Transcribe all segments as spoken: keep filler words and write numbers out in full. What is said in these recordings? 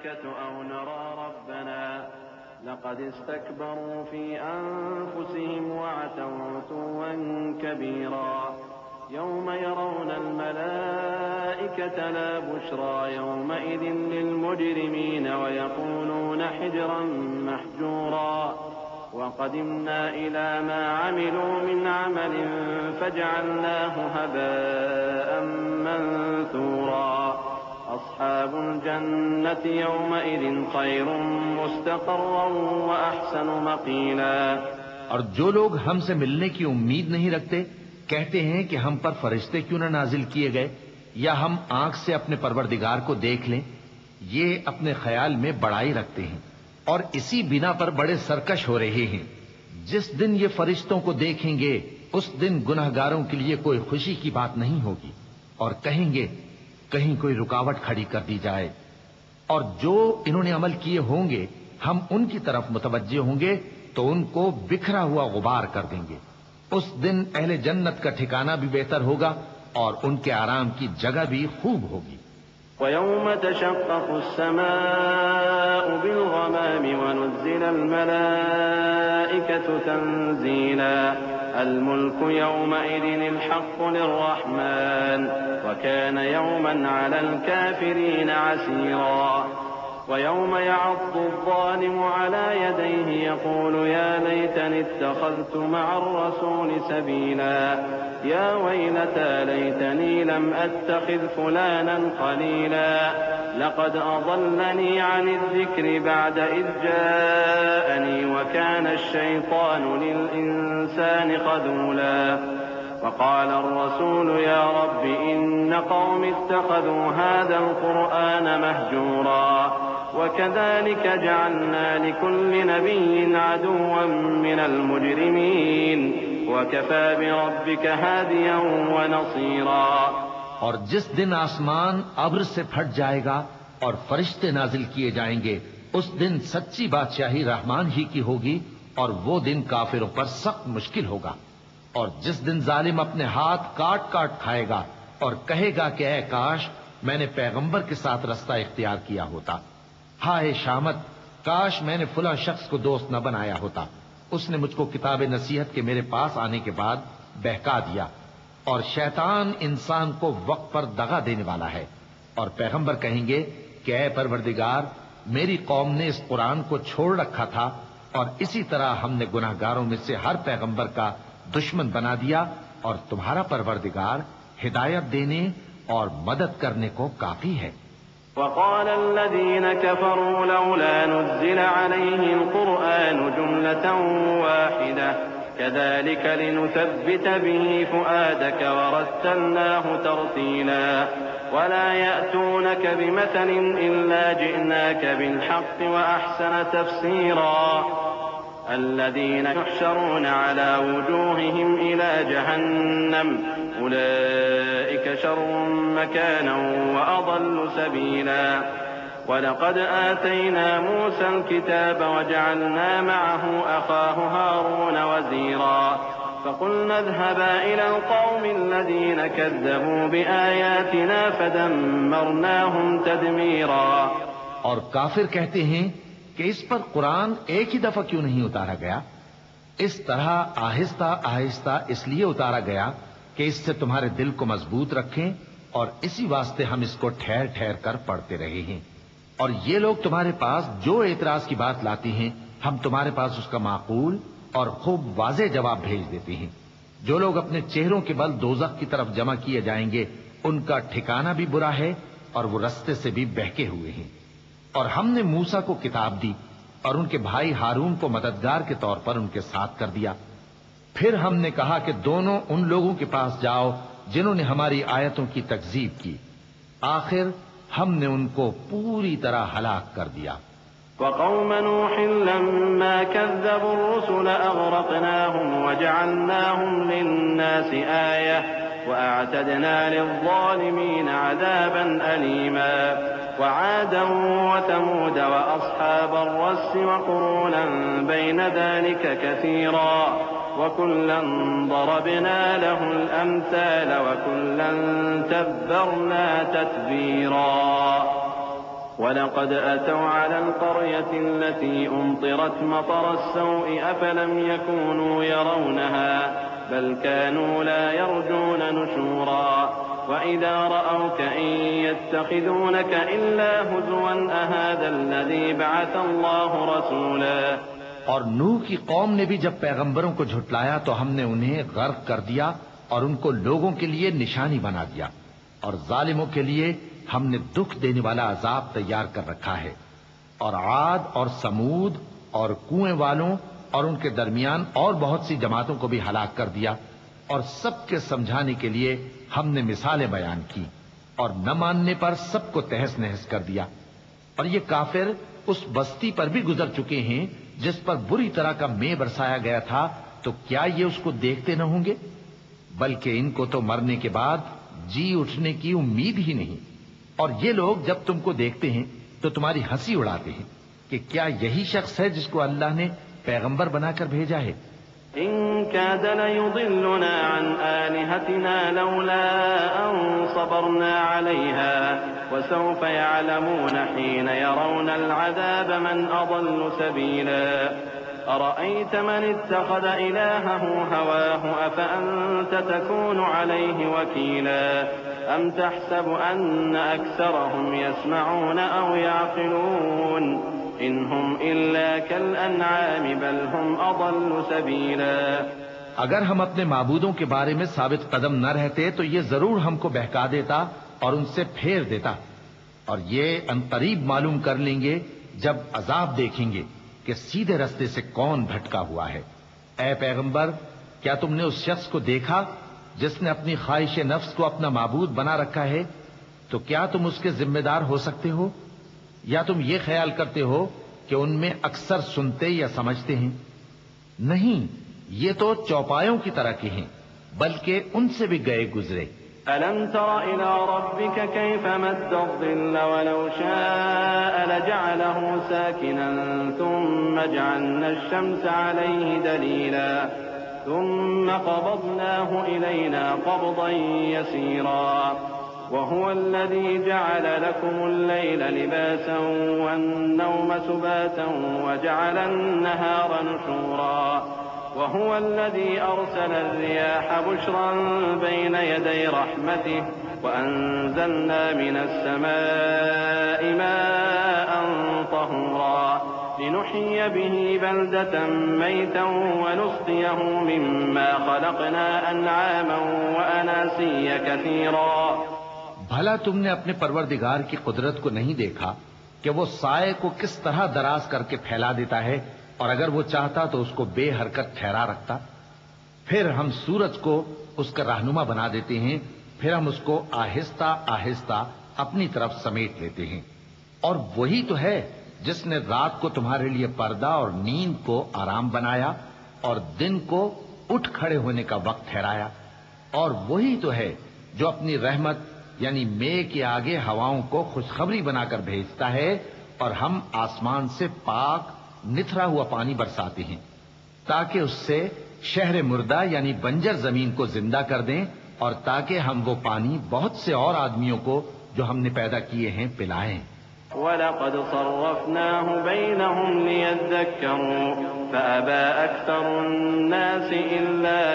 الملائكة أو نرى ربنا لقد استكبروا في أنفسهم وعتوا عتوا كبيرا يوم يرون الملائكة لا بشرى يومئذ للمجرمين ويقولون حجرا محجورا وقدمنا إلى ما عملوا من عمل فجعلناه هباء منثورا أصحاب الجنة يومئذ خير مستقرا وأحسن مقيلا۔ اور جو لوگ ہم سے ملنے کی امید نہیں رکھتے کہتے ہیں کہ ہم پر فرشتے کیوں نہ نازل کیے گئے یا ہم آنکھ سے اپنے پروردگار کو دیکھ لیں، یہ اپنے خیال میں بڑائی رکھتے ہیں اور اسی بنا پر بڑے سرکش ہو رہے ہیں۔ جس دن یہ فرشتوں کو دیکھیں گے اس دن گنہگاروں کے لیے کوئی خوشی کی بات نہیں ہوگی اور کہیں گے کہیں کوئی رکاوٹ کھڑی کر دی جائے، اور جو انہوں نے عمل کیے ہوں گے ہم ان کی طرف متوجہ ہوں گے تو ان کو بکھرا ہوا غبار کر دیں گے۔ اس دن اہل جنت کا ٹھکانہ بھی بہتر ہوگا اور ان کے آرام کی جگہ بھی خوب ہوگی۔ وَيَوْمَ تَشَقَّقُ السَّمَاءُ بِالْغَمَامِ وَنُزِّلَ الْمَلَائِكَةُ تَنزِيلًا الْمُلْكُ يَوْمَئِذٍ الْحَقُّ لِلرَّحْمَنِ وَكَانَ يَوْمًا عَلَى الْكَافِرِينَ عَسِيرًا وَيَوْمَ يَعَضُّ الظَّالِمُ عَلَى يَدَيْهِ يَقُولُ يَا لَيْتَنِي اتَّخَذْتُ مَعَ الرَّسُولِ سَبِيلًا يَا وَيْلَتَى لَيْتَنِي لَمْ أَتَّخِذْ فُلَانًا خَلِيلًا لَقَدْ أَضَلَّنِي عَنِ الذِّكْرِ بَعْدَ إِذْ جَاءَنِي وَكَانَ الشَّيْطَانُ لِلْإِنسَانِ خَذُولًا وقال الرسول يا رب إن قوم اتخذوا هذا القرآن مهجورا وكذلك جعلنا لكل نبي عدوا من المجرمين وكفى بربك هاديا ونصيرا۔ اور جس دن آسمان ابر سے پھٹ جائے گا اور فرشتے نازل کیے جائیں گے اس دن سچی بادشاہی رحمان ہی کی ہوگی اور وہ دن کافروں پر سخت مشکل ہوگا۔ اور جس دن ظالم اپنے ہاتھ کاٹ کاٹ کھائے گا اور کہے گا کہ اے کاش میں نے پیغمبر کے ساتھ رستہ اختیار کیا ہوتا، ہائے شامت کاش میں نے فلاں شخص کو دوست نہ بنایا ہوتا، اس نے مجھ کو کتاب نصیحت کے میرے پاس آنے کے بعد بہکا دیا۔ اور شیطان انسان کو وقت پر دغا دینے والا ہے، اور پیغمبر کہیں گے کہ اے پروردگار میری قوم نے اس قرآن کو چھوڑ رکھا تھا اور اسی طرح ہم نے گناہگاروں میں سے ہر پیغمبر کا دشمن بنا دیا، اور تمہارا پروردگار ہدایت دینے اور مدد کرنے کو کافی ہے۔ وقال الذين كفروا لولا نزل عليه القرآن جملة واحدة كذلك لنثبت به فؤادك ورتلناه ترتيلا ولا يأتونك بمثل إلا جئناك بالحق وأحسن تفسيرا الذين يحشرون على وجوههم إلى جهنم أولئك شر مكانا وأضل سبيلا ولقد آتينا موسى الكتاب وجعلنا معه أخاه هارون وزيرا فقلنا اذهبا إلى القوم الذين كذبوا بآياتنا فدمرناهم تدميرا۔ اور کافر کہتے ہیں کہ اس پر قرآن ایک ہی دفعہ کیوں نہیں اتارا گیا؟ اس طرح آہستہ آہستہ اس لیے اتارا گیا کہ اس سے تمہارے دل کو مضبوط رکھیں، اور اسی واسطے ہم اس کو ٹھہر ٹھہر کر پڑھتے رہے ہیں۔ اور یہ لوگ تمہارے پاس جو اعتراض کی بات لاتے ہیں ہم تمہارے پاس اس کا معقول اور خوب واضح جواب بھیج دیتے ہیں۔ جو لوگ اپنے چہروں کے بل دوزخ کی طرف جمع کیے جائیں گے ان کا ٹھکانہ بھی برا ہے اور وہ رستے سے بھی بہکے ہوئے ہیں۔ اور ہم نے موسیٰ کو کتاب دی اور ان کے بھائی ہارون کو مددگار کے طور پر ان کے ساتھ کر دیا۔ پھر ہم نے کہا کہ دونوں ان لوگوں کے پاس جاؤ جنہوں نے ہماری آیتوں کی تکذیب کی، آخر ہم نے ان کو پوری طرح ہلاک کر دیا۔ وقوم نوح لما كذبوا الرسل أغرقناهم وجعلناهم للناس آية وأعتدنا للظالمين عذابا أليما وعادا وثمود وأصحاب الرس وقرونا بين ذلك كثيرا وكلا ضربنا له الأمثال وكلا تبرنا تتبيرا۔ وَلَقَدْ أَتَوْا عَلَى الْقَرْيَةِ الَّتِي أُمْطِرَتْ مَطَرَ السَّوْءِ أَفَلَمْ يَكُونُوا يَرَوْنَهَا بَلْ كَانُوا لَا يَرْجُونَ نُشُورًا وَإِذَا رَأَوْكَ إِن يَتَّخِذُونَكَ إِلَّا هُزُوًا أَهَٰذَا الَّذِي بَعَثَ اللَّهُ رَسُولًا۔ اور نوح کی قوم نے بھی جب پیغمبروں کو جھٹلایا تو ہم نے انہیں غرق کر دیا اور ان کو لوگوں کے لیے نشانی بنا دیا، اور ظالموں کے لیے ہم نے دکھ دینے والا عذاب تیار کر رکھا ہے۔ اور عاد اور سمود اور کنویں والوں اور ان کے درمیان اور بہت سی جماعتوں کو بھی ہلاک کر دیا، اور سب کے سمجھانے کے لیے ہم نے مثالیں بیان کی، اور نہ ماننے پر سب کو تہس نہس کر دیا۔ اور یہ کافر اس بستی پر بھی گزر چکے ہیں جس پر بری طرح کا مے برسایا گیا تھا، تو کیا یہ اس کو دیکھتے نہ ہوں گے؟ بلکہ ان کو تو مرنے کے بعد جی اٹھنے کی امید ہی نہیں۔ اور یہ لوگ جب تم کو دیکھتے ہیں تو تمہاری ہنسی اڑاتے ہیں کہ کیا یہی شخص ہے جس کو اللہ نے پیغمبر بنا کر بھیجا ہے؟ إن كاد ليضلنا عن آلهتنا لولا أن صبرنا عليها وسوف يعلمون حين يرون العذاب من أضل سبيلا أرأيت من اتخذ إلهه هواه أفأنت تكون عليه وكيلا أم تحسب أن أكثرهم يسمعون أو يعقلون إن هم إلا كالأنعام بل هم أضل سبيلا۔ اگر ہم اپنے معبودوں کے بارے میں ثابت قدم نہ رہتے تو یہ ضرور ہم کو بہکا دیتا اور ان سے پھیر دیتا، اور یہ عنقریب معلوم کر لیں گے جب عذاب دیکھیں گے کہ سیدھے رستے سے کون بھٹکا ہوا ہے۔ اے پیغمبر، کیا تم نے اس شخص کو دیکھا جس نے اپنی خواہش نفس کو اپنا معبود بنا رکھا ہے؟ تو کیا تم اس کے ذمہ دار ہو سکتے ہو؟ یا تم یہ خیال کرتے ہو کہ ان میں اکثر سنتے یا سمجھتے ہیں؟ نہیں، یہ تو چوپایوں کی طرح کے ہیں، بلکہ ان سے بھی گئے گزرے۔ أَلَمْ تَرَ إِلَىٰ رَبِّكَ كَيْفَ مَدَّ الظِّلَّ وَلَوْ شَاءَ لَجَعَلَهُ سَاكِنًا ثُمَّ جَعَلْنَا الشَّمْسَ عَلَيْهِ دَلِيلًا ثُمَّ قَبَضْنَاهُ إِلَيْنَا قَبْضًا يَسِيرًا وَهُوَ الَّذِي جَعَلَ لَكُمُ اللَّيْلَ لِبَاسًا وَالنَّوْمَ سُبَاتًا وَجَعَلَ النَّهَارَ نُشُورًا وَهُوَ الَّذِي أَرْسَلَ الرِّيَاحَ بُشْرًا بَيْنَ يَدَيْ رَحْمَتِهِ وَأَنزَلْنَا مِنَ السَّمَاءِ مَاءً طَهُورًا لِنُحْيِيَ بِهِ بَلْدَةً مَيْتًا وَنُسْقِيَهُ مِمَّا خَلَقْنَا أَنْعَامًا وَأَنَاسِيَّ كَثِيرًا۔ بھلا تم نے اپنے پروردگار کی قدرت کو نہیں دیکھا کہ وہ سائے کو کس طرح دراز کر کے پھیلا دیتا ہے، اور اگر وہ چاہتا تو اس کو بے حرکت ٹھہرا رکھتا؟ پھر ہم سورج کو اس کا رہنما بنا دیتے ہیں، پھر ہم اس کو آہستہ آہستہ اپنی طرف سمیٹ لیتے ہیں۔ اور وہی تو ہے جس نے رات کو تمہارے لیے پردہ اور نیند کو آرام بنایا اور دن کو اٹھ کھڑے ہونے کا وقت ٹھہرایا، اور وہی تو ہے جو اپنی رحمت یعنی مے کے آگے ہواؤں کو خوشخبری بنا کر بھیجتا ہے، اور ہم آسمان سے پاک نتھرا ہوا پانی برساتے ہیں تاکہ اس سے شہر مردہ یعنی بنجر زمین کو زندہ کر دیں، اور تاکہ ہم وہ پانی بہت سے اور آدمیوں کو جو ہم نے پیدا کیے ہیں پلائیں۔ وَلَقَدْ صَرَّفْنَاهُ بَيْنَهُمْ لِيَذَّكَّرُوا فَأَبَىٰ أَكْثَرُ النَّاسِ إِلَّا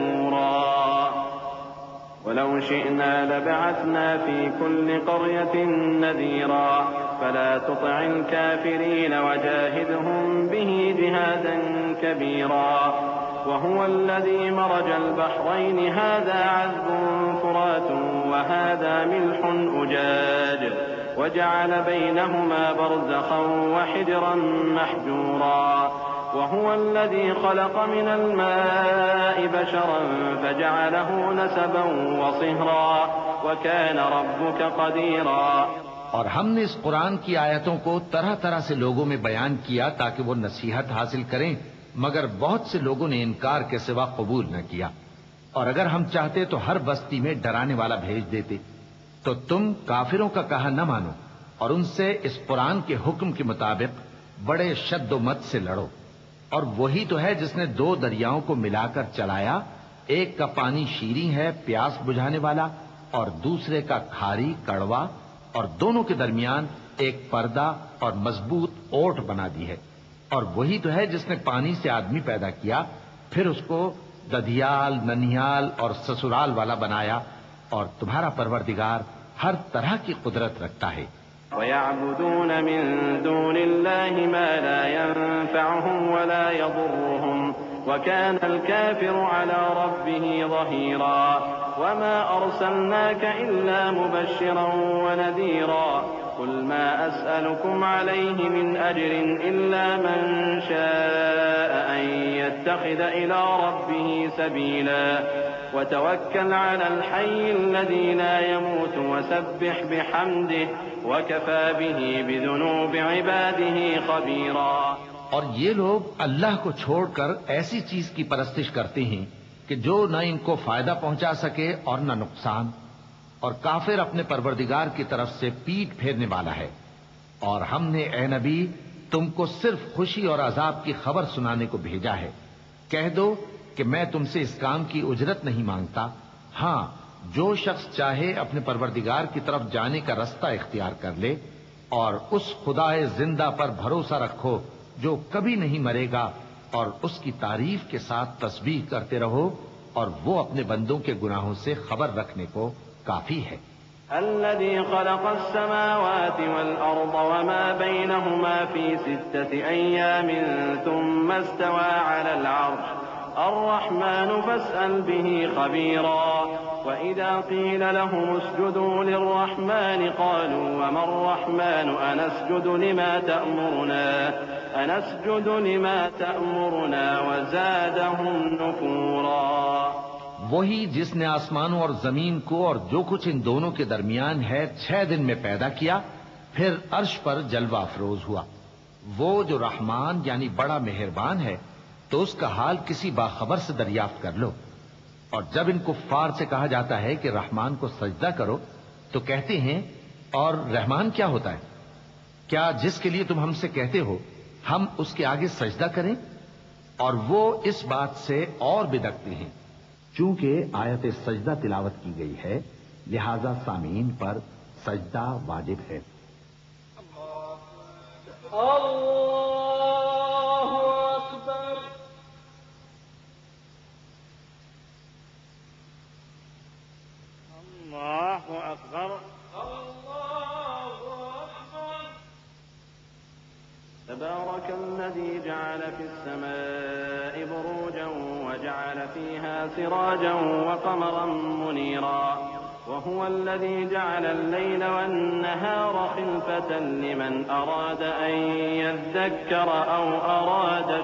كُفُورًا وَلَوْ شِئْنَا لَبَعَثْنَا فِي كُلِّ قَرْيَةٍ نَذِيرًا فَلَا تُطِعِ الْكَافِرِينَ وَجَاهِدْهُم بِهِ جِهَادًا كَبِيرًا وهو الذي مرج البحرين هذا عذب فرات وهذا ملح أجاج وجعل بينهما برزخا وحجرا محجورا وهو الذي خلق من الماء بشرا فجعله نسبا وصهرا وكان ربك قديرا۔ اور ہم نے اس قرآن کی آیتوں کو طرح طرح سے لوگوں میں بیان کیا تاکہ وہ نصیحت حاصل کریں، مگر بہت سے لوگوں نے انکار کے سوا قبول نہ کیا۔ اور اگر ہم چاہتے تو ہر بستی میں ڈرانے والا بھیج دیتے، تو تم کافروں کا کہا نہ مانو اور ان سے اس قرآن کے حکم کے مطابق بڑے شد و مت سے لڑو۔ اور وہی تو ہے جس نے دو دریاؤں کو ملا کر چلایا، ایک کا پانی شیریں ہے پیاس بجھانے والا، اور دوسرے کا کھاری کڑوا، اور دونوں کے درمیان ایک پردہ اور مضبوط اوٹ بنا دی ہے، اور وہی تو ہے جس نے پانی سے آدمی پیدا کیا، پھر اس کو ددھیال، ننیال اور سسرال والا بنایا، اور تمہارا پروردگار ہر طرح کی قدرت رکھتا ہے۔ وَيَعْبُدُونَ مِن دُونِ اللَّهِ مَا لَا يَنفَعُهُمْ وَلَا يَضُرُّهُمْ وَكَانَ الْكَافِرُ عَلَى رَبِّهِ ظَهِيرًا وَمَا أَرْسَلْنَاكَ إِلَّا مُبَشِّرًا وَنَذِيرًا قُلْ مَا أَسْأَلُكُمْ عَلَيْهِ مِنْ أَجْرٍ إِلَّا مَنْ شَاءَ أَنْ يَتَّخِذَ إِلَى رَبِّهِ سَبِيلًا وَتَوَكَّلْ عَلَى الْحَيِّ الَّذِي لَا يَمُوتُ وَسَبِّحْ بِحَمْدِهِ وَكَفَى بِهِ بِذُنُوبِ عِبَادِهِ خَبِيرًا۔ اور یہ لوگ اللہ کو چھوڑ کر ایسی چیز کی پرستش کرتے ہیں کہ جو نہ ان کو فائدہ پہنچا سکے اور نہ نقصان، اور کافر اپنے پروردگار کی طرف سے پیٹ پھیرنے والا ہے۔ اور ہم نے اے نبی تم کو صرف خوشی اور عذاب کی خبر سنانے کو بھیجا ہے۔ کہہ دو کہ میں تم سے اس کام کی اجرت نہیں مانگتا، ہاں جو شخص چاہے اپنے پروردگار کی طرف جانے کا رستہ اختیار کر لے، اور اس خدائے زندہ پر بھروسہ رکھو جو کبھی نہیں مرے گا، اور اس کی تعریف کے ساتھ تسبیح کرتے رہو، اور وہ اپنے بندوں کے گناہوں سے خبر رکھنے کو کافی ہے۔ الذي خلق السماوات والأرض وما بينهما في ستة أيام ثم استوى على العرش الرحمن فاسأل به خبيرا وإذا قيل لهم اسجدوا للرحمن قالوا وما الرحمن أنسجد لما تأمرنا أنسجد لما تأمرنا وزادهم نفورا۔ وہی جس نے آسمانوں اور زمین کو اور جو کچھ ان دونوں کے درمیان ہے چھ دن میں پیدا کیا، پھر عرش پر جلوہ افروز ہوا۔ وہ جو رحمان یعنی بڑا مہربان ہے، تو اس کا حال کسی باخبر سے دریافت کر لو۔ اور جب ان کفار سے کہا جاتا ہے کہ رحمان کو سجدہ کرو تو کہتے ہیں اور رحمان کیا ہوتا ہے؟ کیا جس کے لیے تم ہم سے کہتے ہو ہم اس کے آگے سجدہ کریں؟ اور وہ اس بات سے اور بدکتے ہیں۔ چونکہ آیت سجدہ تلاوت کی گئی ہے لہذا سامعین پر سجدہ واجب ہے۔ اللہ اکبر۔ اللہ اکبر۔ اللہ اکبر۔ تبارك الذي جعل في السماء بروجا وجعل فيها سراجا وقمرا منيرا وهو الذي جعل الليل والنهار خلفة لمن أراد أن يذكر أو أراد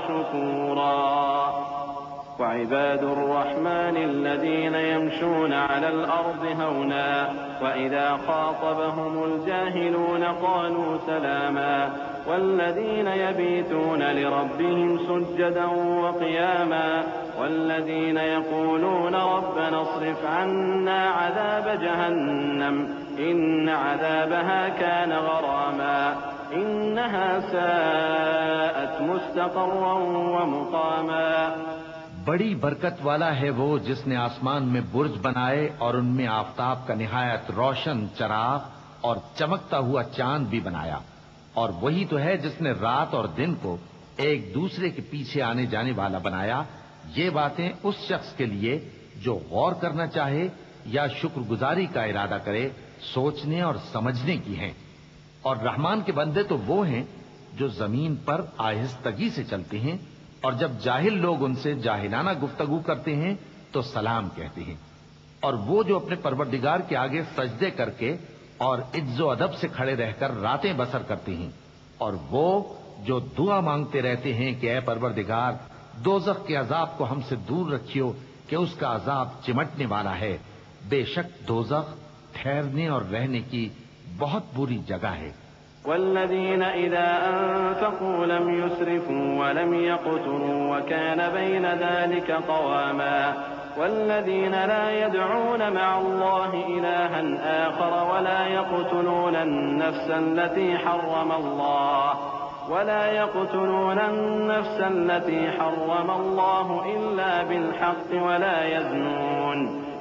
شكورا وعباد الرحمن الذين يمشون على الأرض هونا وإذا خاطبهم الجاهلون قالوا سلاما والذين يبيتون لربهم سجدا وقياما والذين يقولون ربنا اصرف عنا عذاب جهنم إن عذابها كان غراما إنها ساءت مستقرا ومقاما۔ بڑی برکت والا ہے وہ جس نے آسمان میں برج بنائے اور ان میں آفتاب کا نہایت روشن چراغ اور چمکتا ہوا چاند بھی بنایا، اور وہی تو ہے جس نے رات اور دن کو ایک دوسرے کے پیچھے آنے جانے والا بنایا۔ یہ باتیں اس شخص کے لیے جو غور کرنا چاہے یا شکر گزاری کا ارادہ کرے سوچنے اور سمجھنے کی ہیں۔ اور رحمان کے بندے تو وہ ہیں جو زمین پر آہستگی سے چلتے ہیں، اور جب جاہل لوگ ان سے جاہلانہ گفتگو کرتے ہیں تو سلام کہتے ہیں۔ اور وہ جو اپنے پروردگار کے آگے سجدے کر کے اور عز و ادب سے کھڑے رہ کر راتیں بسر کرتے ہیں، اور وہ جو دعا مانگتے رہتے ہیں کہ اے پروردگار دوزخ کے عذاب کو ہم سے دور رکھیو کہ اس کا عذاب چمٹنے والا ہے۔ بے شک دوزخ ٹھہرنے اور رہنے کی بہت بری جگہ ہے۔ والذين إذا أنفقوا لم يسرفوا ولم يقتروا وكان بين ذلك قواما والذين لا يدعون مع الله إلها آخر ولا يقتلون النفس التي حرم الله ولا يقتلون النفس التي حرم الله إلا بالحق ولا يزنون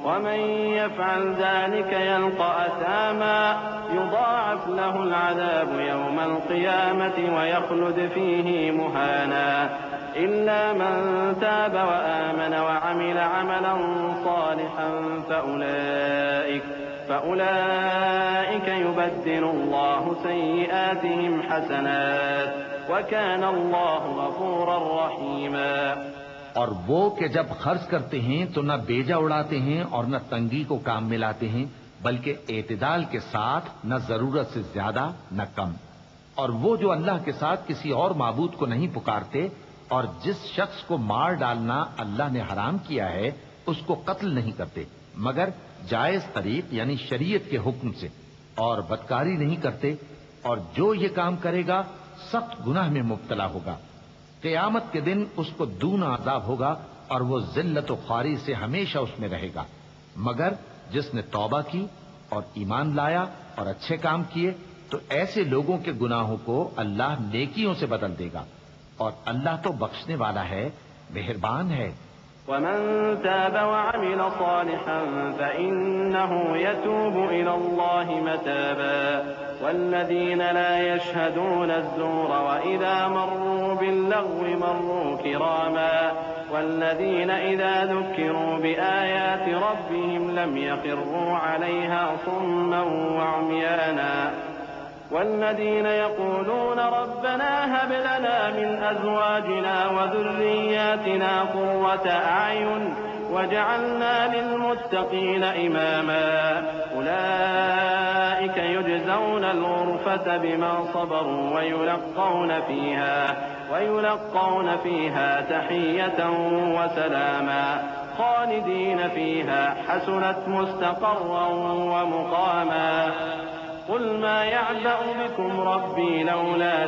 ومن يفعل ذلك يلقى أثاما يضاعف له العذاب يوم القيامة ويخلد فيه مهانا إلا من تاب وآمن وعمل عملا صالحا فأولئك فأولئك يبدل الله سيئاتهم حسنات وكان الله غفورا رحيما۔ اور وہ کہ جب خرچ کرتے ہیں تو نہ بیجا اڑاتے ہیں اور نہ تنگی کو کام میں لاتے ہیں، بلکہ اعتدال کے ساتھ، نہ ضرورت سے زیادہ نہ کم۔ اور وہ جو اللہ کے ساتھ کسی اور معبود کو نہیں پکارتے، اور جس شخص کو مار ڈالنا اللہ نے حرام کیا ہے اس کو قتل نہیں کرتے مگر جائز طریق یعنی شریعت کے حکم سے، اور بدکاری نہیں کرتے، اور جو یہ کام کرے گا سخت گناہ میں مبتلا ہوگا۔ قیامت کے دن اس کو دونا عذاب ہوگا اور وہ ذلت و خواری سے ہمیشہ اس میں رہے گا، مگر جس نے توبہ کی اور ایمان لایا اور اچھے کام کیے تو ایسے لوگوں کے گناہوں کو اللہ نیکیوں سے بدل دے گا، اور اللہ تو بخشنے والا ہے، مہربان ہے۔ ومن تاب وعمل صالحا فإنه يتوب إلى الله متابا والذين لا يشهدون الزور وإذا مروا باللغو مروا كراما والذين إذا ذكروا بآيات ربهم لم يخروا عليها صما وعميانا والذين يقولون ربنا هب لنا من أزواجنا وذرياتنا قرة أعين وجعلنا للمتقين إماما أولئك يجزون الغرفة بما صبروا ويلقون فيها ويلقون فيها تحية وسلاما خالدين فيها حسنت مستقرا ومقاما قل ما يعبأ بكم ربي لولا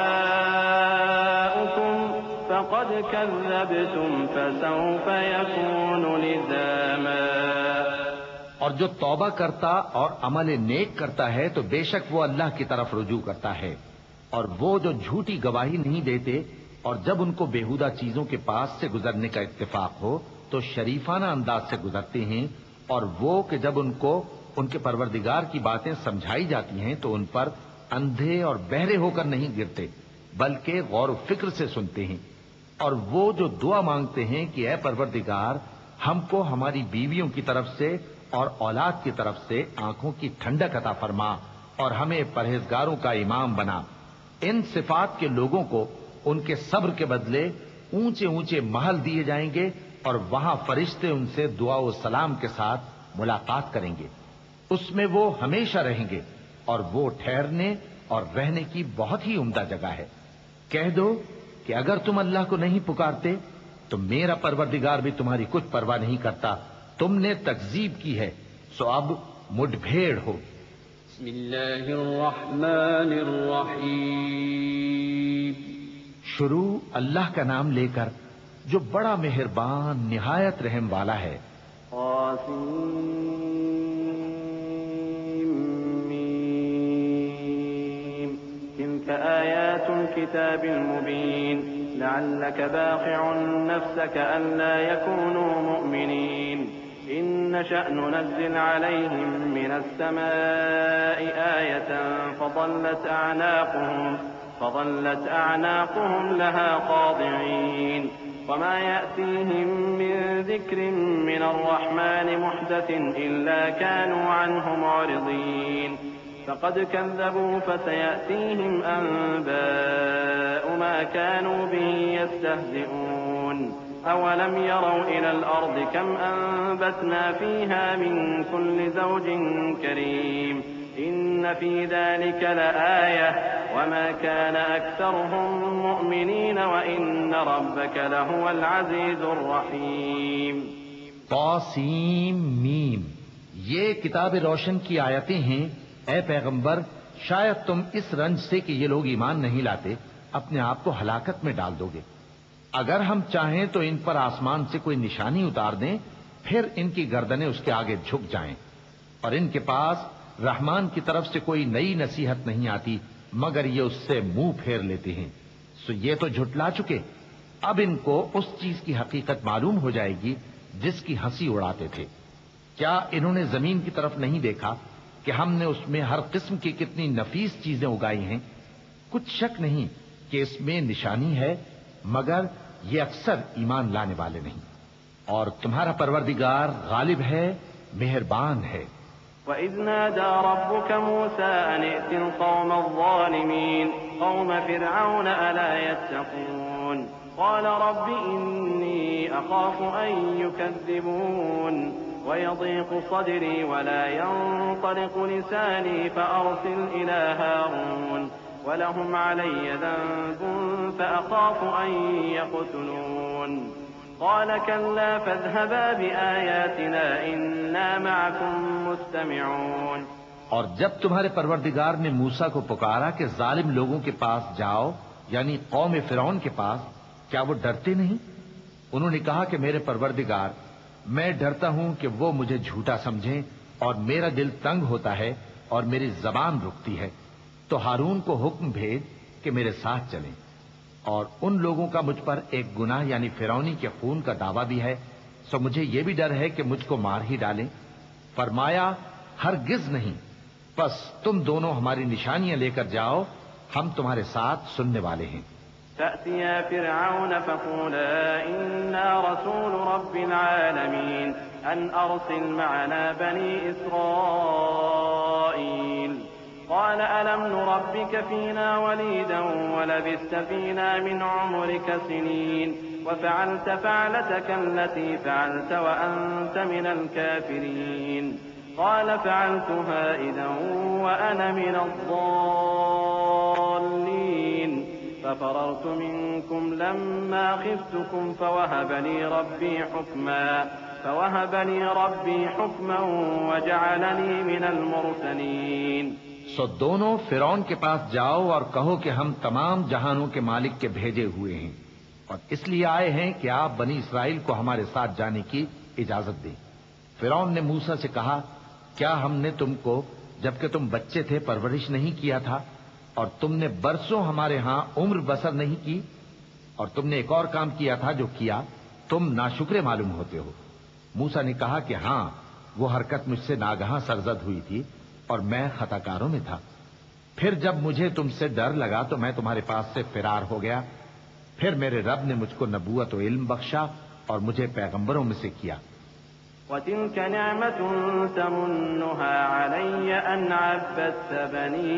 دعاؤكم فقد كذبتم فسوف يكون لزاما۔ اور جو توبہ کرتا اور عمل نیک کرتا ہے تو بے شک وہ اللہ کی طرف رجوع کرتا ہے، اور وہ جو جھوٹی گواہی نہیں دیتے اور جب ان کو بیہودہ چیزوں کے پاس سے گزرنے کا اتفاق ہو تو شریفانہ انداز سے گزرتے ہیں، اور وہ کہ جب ان کو ان کے پروردگار کی باتیں سمجھائی جاتی ہیں تو ان پر اندھے اور بہرے ہو کر نہیں گرتے بلکہ غور و فکر سے سنتے ہیں، اور وہ جو دعا مانگتے ہیں کہ اے پروردگار ہم کو ہماری بیویوں کی طرف سے اور اولاد کی طرف سے آنکھوں کی ٹھنڈک عطا فرما اور ہمیں پرہیزگاروں کا امام بنا، ان صفات کے لوگوں کو ان کے صبر کے بدلے اونچے اونچے محل دیے جائیں گے، اور وہاں فرشتے ان سے دعا و سلام کے ساتھ ملاقات کریں گے، اس میں وہ ہمیشہ رہیں گے، اور وہ ٹھہرنے اور رہنے کی بہت ہی عمدہ جگہ ہے۔ کہہ دو کہ اگر تم اللہ کو نہیں پکارتے تو میرا پروردگار بھی تمہاری کچھ پرواہ نہیں کرتا، تم نے تکذیب کی ہے سو اب مڈ بھیڑ ہو۔ بسم اللہ الرحمن الرحیم۔ شروع اللہ کا نام لے کر جو بڑا مہربان نہایت رحم والا ہے۔ آيات الكتاب المبين لعلك باخع نفسك ألا يكونوا مؤمنين إن نشأ ننزل عليهم من السماء آية فظلت أعناقهم فظلت أعناقهم لها خاضعين وما يأتيهم من ذكر من الرحمن محدث إلا كانوا عنه معرضين فقد كذبوا فسيأتيهم أنباء ما كانوا به يستهزئون أولم يروا إلى الأرض كم أنبتنا فيها من كل زوج كريم إن في ذلك لآية وما كان أكثرهم مؤمنين وإن ربك لهو العزيز الرحيم۔ طاسیم میم، یہ کتاب روشن کی آیتیں ہیں۔ اے پیغمبر شاید تم اس رنج سے کہ یہ لوگ ایمان نہیں لاتے اپنے آپ کو ہلاکت میں ڈال دو گے۔ اگر ہم چاہیں تو ان پر آسمان سے کوئی نشانی اتار دیں پھر ان کی گردنیں اس کے آگے جھک جائیں، اور ان کے پاس رحمان کی طرف سے کوئی نئی نصیحت نہیں آتی مگر یہ اس سے منہ پھیر لیتے ہیں، سو یہ تو جھٹلا چکے، اب ان کو اس چیز کی حقیقت معلوم ہو جائے گی جس کی ہنسی اڑاتے تھے۔ کیا انہوں نے زمین کی طرف نہیں دیکھا کہ ہم نے اس میں ہر قسم کی کتنی نفیس چیزیں اگائی ہیں؟ کچھ شک نہیں کہ اس میں نشانی ہے، مگر یہ اکثر ایمان لانے والے نہیں۔ اور تمہارا پروردگار غالب ہے، مہربان ہے۔ وَإِذْ نَادَى رَبُّكَ مُوسَىٰ أَنِ ائْتِ الْقَوْمَ الظَّالِمِينَ قَوْمَ فِرْعَوْنَ أَلَا يَتَّقُونَ قَالَ رَبِّ إِنِّي أَخَافُ أَن يُكَذِّبُونِ وَيَضِيقُ صَدْرِي وَلَا يَنطَلِقُ لِسَانِي فَأَرْسِلْ إِلَىٰ هَارُونَ وَلَهُمْ عَلَيَّ ذَنبٌ فَأَخَافُ أَن يَقْتُلُونِ قَالَ كَلَّا فَاذْهَبَا بِآيَاتِنَا إِنَّا مَعَكُم مُّسْتَمِعُونَ۔ اور جب تمہارے پروردگار نے موسیٰ کو پکارا کہ ظالم لوگوں کے پاس جاؤ، یعنی قوم فرعون کے پاس، کیا وہ ڈرتے نہیں؟ انہوں نے کہا کہ میرے پروردگار، میں ڈرتا ہوں کہ وہ مجھے جھوٹا سمجھیں، اور میرا دل تنگ ہوتا ہے اور میری زبان رکتی ہے، تو ہارون کو حکم بھیج کہ میرے ساتھ چلیں۔ اور ان لوگوں کا مجھ پر ایک گناہ یعنی فرعونی کے خون کا دعویٰ بھی ہے، سو مجھے یہ بھی ڈر ہے کہ مجھ کو مار ہی ڈالیں۔ فرمایا ہرگز نہیں، بس تم دونوں ہماری نشانیاں لے کر جاؤ، ہم تمہارے ساتھ سننے والے ہیں۔ فَأْتِيَا فِرْعَوْنَ فَقُولَا إِنَّا رَسُولُ رَبِّ الْعَالَمِينَ أَنْ أَرْسِلْ مَعَنَا بَنِي إِسْرَائِيلَ قَالَ أَلَمْ نُرَبِّكَ فِينَا وَلِيدًا وَلَبِثْتَ فِينَا مِنْ عُمُرِكَ سِنِينَ وَفَعَلْتَ فَعْلَتَكَ الَّتِي فَعَلْتَ وَأَنْتَ مِنَ الْكَافِرِينَ قَالَ فَعَلْتُهَا إِذًا وَأَنَا مِنَ الضَّالِّينَ فَفَرَرْتُ مِنكُمْ لَمَّا خِفْتُكُمْ فَوَهَبَ لِي رَبِّي حُكْمًا فَوَهَبَ لِي رَبِّي حُكْمًا وَجَعَلَنِي مِنَ الْمُرْسَلِينَ۔ سو دونوں فرعون کے پاس جاؤ اور کہو کہ ہم تمام جہانوں کے مالک کے بھیجے ہوئے ہیں، اور اس لیے آئے ہیں کہ آپ بنی اسرائیل کو ہمارے ساتھ جانے کی اجازت دیں۔ فرعون نے موسیٰ سے کہا، کیا ہم نے تم کو جبکہ تم بچے تھے پرورش نہیں کیا تھا، اور تم نے برسوں ہمارے ہاں عمر بسر نہیں کی؟ اور تم نے ایک اور کام کیا تھا جو کیا، تم ناشکرے معلوم ہوتے ہو۔ موسیٰ نے کہا کہ ہاں، وہ حرکت مجھ سے ناگہاں سرزد ہوئی تھی اور میں خطا کاروں میں تھا۔ پھر جب مجھے تم سے ڈر لگا تو میں تمہارے پاس سے فرار ہو گیا۔ پھر میرے رب نے مجھ کو نبوت و علم بخشا اور مجھے پیغمبروں میں سے کیا۔ وَتِلْكَ نِعْمَةٌ تَمُنُّهَا عَلَيَّ أَنْ عَبَّدتَّ بَنِي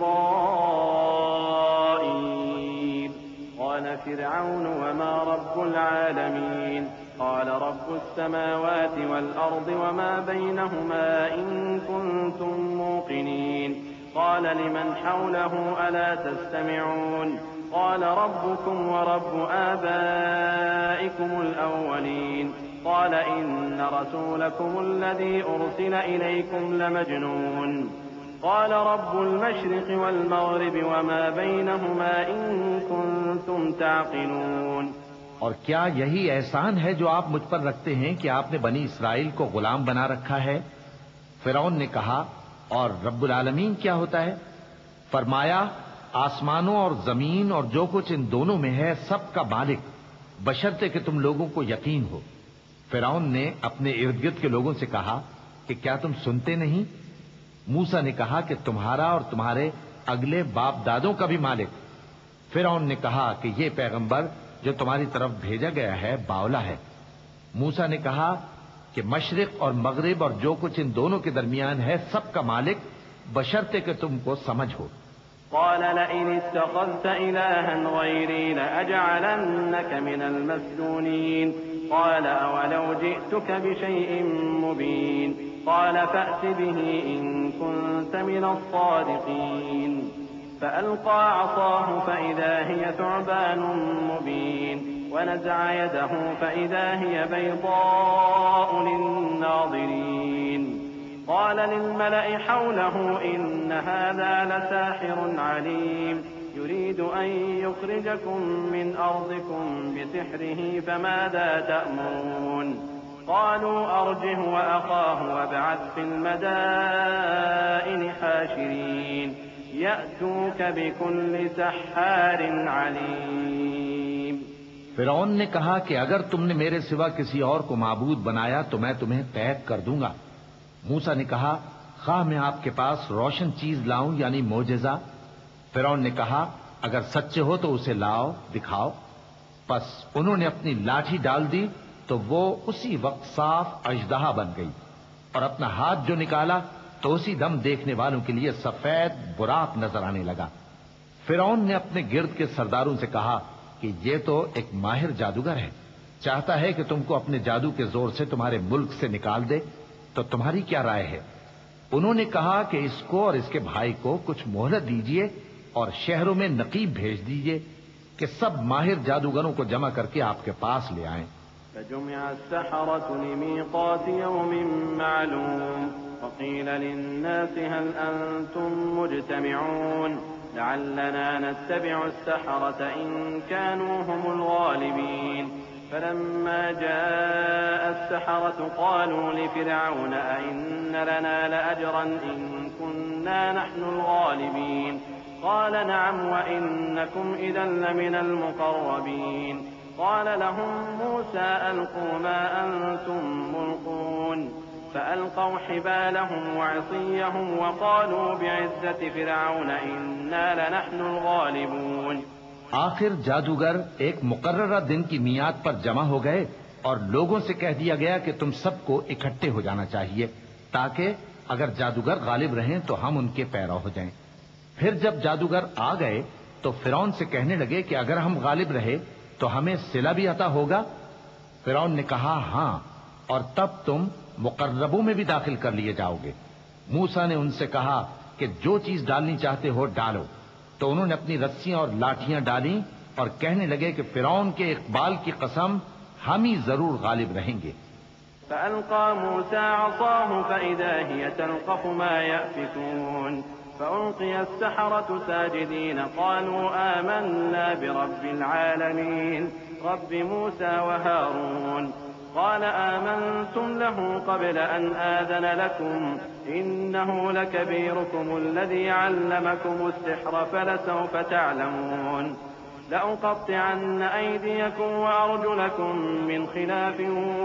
إِسْرَائِيلَ قَالَ فِرْعَوْنُ وَمَا رَبُّ الْعَالَمِينَ قَالَ رَبُّ السَّمَاوَاتِ وَالْأَرْضِ وَمَا بَيْنَهُمَا إِن كُنتُم مُّوقِنِينَ قَالَ لِمَنْ حَوْلَهُ أَلَا تَسْتَمِعُونَ قَالَ رَبُّكُمْ وَرَبُّ آبَائِكُمُ الْأَوَّلِينَ قَالَ إِنَّ رَسُولَكُمُ الَّذِي أُرْسِلَ إِلَيْكُمْ لَمَجْنُونٌ قَالَ رَبُّ الْمَشْرِقِ وَالْمَغْرِبِ وَمَا بَيْنَهُمَا إِن كُنتُمْ تَعْقِلُونَ۔ اور کیا یہی احسان ہے جو آپ مجھ پر رکھتے ہیں کہ آپ نے بنی اسرائیل کو غلام بنا رکھا ہے؟ فرعون نے کہا، اور رب العالمین کیا ہوتا ہے؟ فرمایا، آسمانوں اور زمین اور جو کچھ ان دونوں میں ہے سب کا مالک، بشرطے کہ تم لوگوں کو یقین ہو۔ فرعون نے اپنے ارد گرد کے لوگوں سے کہا کہ کیا تم سنتے نہیں؟ موسیٰ نے کہا کہ تمہارا اور تمہارے اگلے باپ دادوں کا بھی مالک۔ فرعون نے کہا کہ یہ پیغمبر جو تمہاری طرف بھیجا گیا ہے باولا ہے۔ موسیٰ نے کہا کہ مشرق اور مغرب اور جو کچھ ان دونوں کے درمیان ہے سب کا مالک، بشرطے کہ تم کو سمجھ ہو۔ قال لئن اتخذت إلها غيري لأجعلنك من المسجونين قال أولو جئتك بشيء مبين قال فأت به إن كنت من الصادقين فألقى عصاه فإذا هي ثعبان مبين ونزع يده فإذا هي بيضاء للناظرين قال للملأ حوله إن هذا لساحر عليم يريد أن يخرجكم من أرضكم بسحره فماذا تأمرون قالوا أرجه وأخاه وابعث في المدائن حاشرين يأتوك بكل سحار عليم۔ فرعون نے کہا کہ اگر تم نے میرے سوا کسی اور کو معبود بنایا تو میں تمہیں قید کر دوں گا موسیٰ نے کہا خواہ میں آپ کے پاس روشن چیز لاؤں یعنی معجزہ؟ فرعون نے کہا اگر سچے ہو تو اسے لاؤ دکھاؤ۔ پس انہوں نے اپنی لاٹھی ڈال دی تو وہ اسی وقت صاف اژدہا بن گئی، اور اپنا ہاتھ جو نکالا تو اسی دم دیکھنے والوں کے لیے سفید براق نظر آنے لگا۔ فرعون نے اپنے گرد کے سرداروں سے کہا کہ یہ تو ایک ماہر جادوگر ہے، چاہتا ہے کہ تم کو اپنے جادو کے زور سے تمہارے ملک سے نکال دے، تو تمہاری کیا رائے ہے؟ انہوں نے کہا کہ اس کو اور اس کے بھائی کو کچھ مہلت دیجیے اور شہروں میں نقیب بھیج دیجیے کہ سب ماہر جادوگروں کو جمع کر کے آپ کے پاس لے آئیں۔ فجمع السحرة لميقات يوم معلوم وقيل للناس هل أنتم مجتمعون لعلنا نتبع السحرة إن كانوا هم الغالبين فلما جاء السحرة قالوا لفرعون أئن لنا لأجرا إن كنا نحن الغالبين قال نعم وإنكم إذا لمن المقربين قال لهم موسى ألقوا ما أنتم ملقون فألقوا حبالهم وعصيهم وقالوا بعزة فرعون إنا لنحن الغالبون۔ آخر جادوگر ایک مقررہ دن کی میعاد پر جمع ہو گئے اور لوگوں سے کہہ دیا گیا کہ تم سب کو اکٹھے ہو جانا چاہیے تاکہ اگر جادوگر غالب رہیں تو ہم ان کے پیرو ہو جائیں۔ پھر جب جادوگر آ گئے تو فرعون سے کہنے لگے کہ اگر ہم غالب رہے تو ہمیں صلہ بھی عطا ہوگا؟ فرعون نے کہا ہاں، اور تب تم مقربوں میں بھی داخل کر لیے جاؤ گے۔ موسیٰ نے ان سے کہا کہ جو چیز ڈالنی چاہتے ہو ڈالو، تو انہوں نے اپنی رسیاں اور لاٹیاں ڈالیں اور کہنے لگے کہ فرعون کے اقبال کی قسم ہم ہی ضرور غالب رہیں گے۔ فألقى موسى عصاه فإذا هي تلقف ما يأفكون فألقي السحرة ساجدين قالوا آمنا برب العالمين رب موسى وهارون قال آمنتم له قبل أن آذن لكم إنه لكبيركم الذي علمكم السحر فلسوف تعلمون لأقطعن أيديكم وأرجلكم من خلاف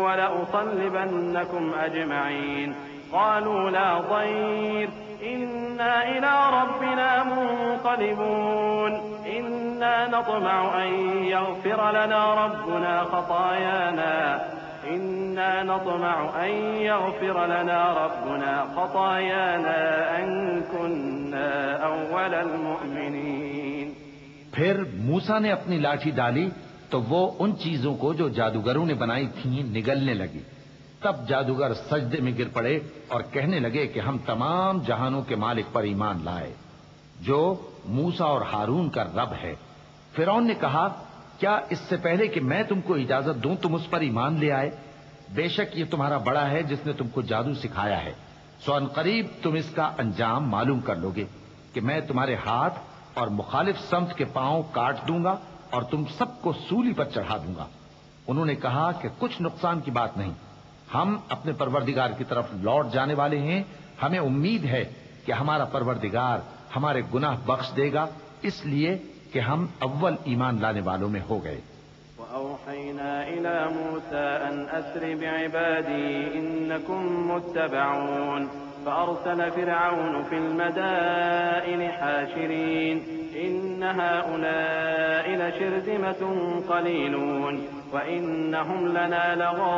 ولأصلبنكم أجمعين قالوا لا ضير إنا إلى ربنا منقلبون إنا نطمع أن يغفر لنا ربنا خطايانا إنا نطمع أن يغفر لنا ربنا خطايانا أن كنا أول المؤمنين۔ پھر موسیٰ نے اپنی لاٹھی ڈالی تو وہ ان چیزوں کو جو جادوگروں نے بنائی تھیں نگلنے لگی۔ تب جادوگر سجدے میں گر پڑے اور کہنے لگے کہ ہم تمام جہانوں کے مالک پر ایمان لائے جو موسیٰ اور ہارون کا رب ہے۔ فرعون نے کہا کیا اس سے پہلے کہ میں تم کو اجازت دوں تم اس پر ایمان لے آئے؟ بے شک یہ تمہارا بڑا ہے جس نے تم کو جادو سکھایا ہے، سو ان قریب تم اس کا انجام معلوم کر لو گے کہ میں تمہارے ہاتھ اور مخالف سمت کے پاؤں کاٹ دوں گا اور تم سب کو سولی پر چڑھا دوں گا۔ انہوں نے کہا کہ کچھ نقصان کی بات نہیں، ہم اپنے پروردگار کی طرف لوٹ جانے والے ہیں، ہمیں امید ہے کہ ہمارا پروردگار ہمارے گناہ بخش دے گا، اس لیے کہ ہم اول ایمان لانے والوں میں ہو گئے۔ وأوحينا إلى موسى أن أسر بعبادي إنكم متبعون فأرسل فرعون في المدائن حاشرين إن هؤلاء لشرذمة قليلون وإنهم لنا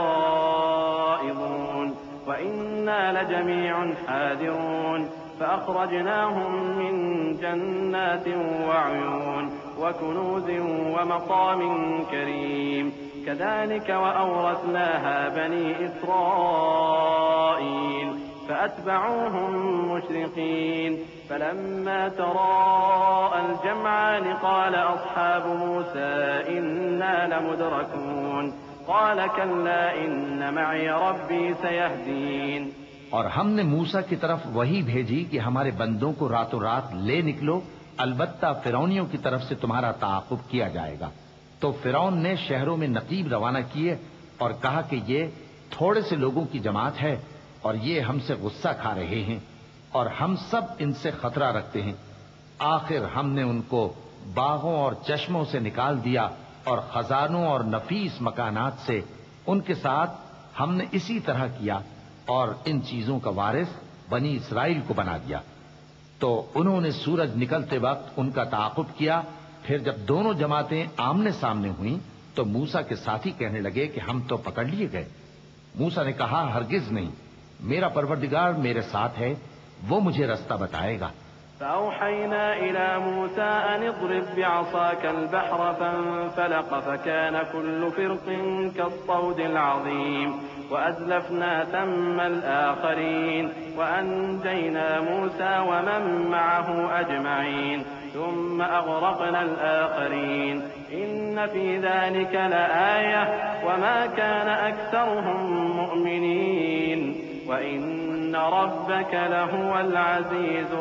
لغائظون وإنا لجميع حاذرون فأخرجناهم من جنات وعيون وكنوز ومقام كريم كذلك وأورثناها بني إسرائيل فأتبعوهم مشرقين فلما تراءى الجمعان قال أصحاب موسى إنا لمدركون قال كلا إن معي ربي سيهدين۔ اور ہم نے موسیٰ کی طرف وہی بھیجی کہ ہمارے بندوں کو راتوں رات لے نکلو، البتہ فرعونیوں کی طرف سے تمہارا تعاقب کیا جائے گا۔ تو فرعون نے شہروں میں نقیب روانہ کیے اور کہا کہ یہ تھوڑے سے لوگوں کی جماعت ہے اور یہ ہم سے غصہ کھا رہے ہیں اور ہم سب ان سے خطرہ رکھتے ہیں۔ آخر ہم نے ان کو باغوں اور چشموں سے نکال دیا اور خزانوں اور نفیس مکانات سے، ان کے ساتھ ہم نے اسی طرح کیا اور ان چیزوں کا وارث بنی اسرائیل کو بنا دیا۔ تو انہوں نے سورج نکلتے وقت ان کا تعاقب کیا۔ پھر جب دونوں جماعتیں آمنے سامنے ہوئیں تو موسیٰ کے ساتھی کہنے لگے کہ ہم تو پکڑ لیے گئے۔ موسیٰ نے کہا ہرگز نہیں، میرا پروردگار میرے ساتھ ہے، وہ مجھے رستہ بتائے گا۔ فأوحينا إلى موسى أن اضرب بعصاك البحر فانفلق فكان كل فرق كالطود العظيم وأزلفنا ثم الآخرين وأنجينا موسى ومن معه أجمعين ثم أغرقنا الآخرين إن في ذلك لآية وما كان أكثرهم مؤمنين وإن ربك لهو العزيز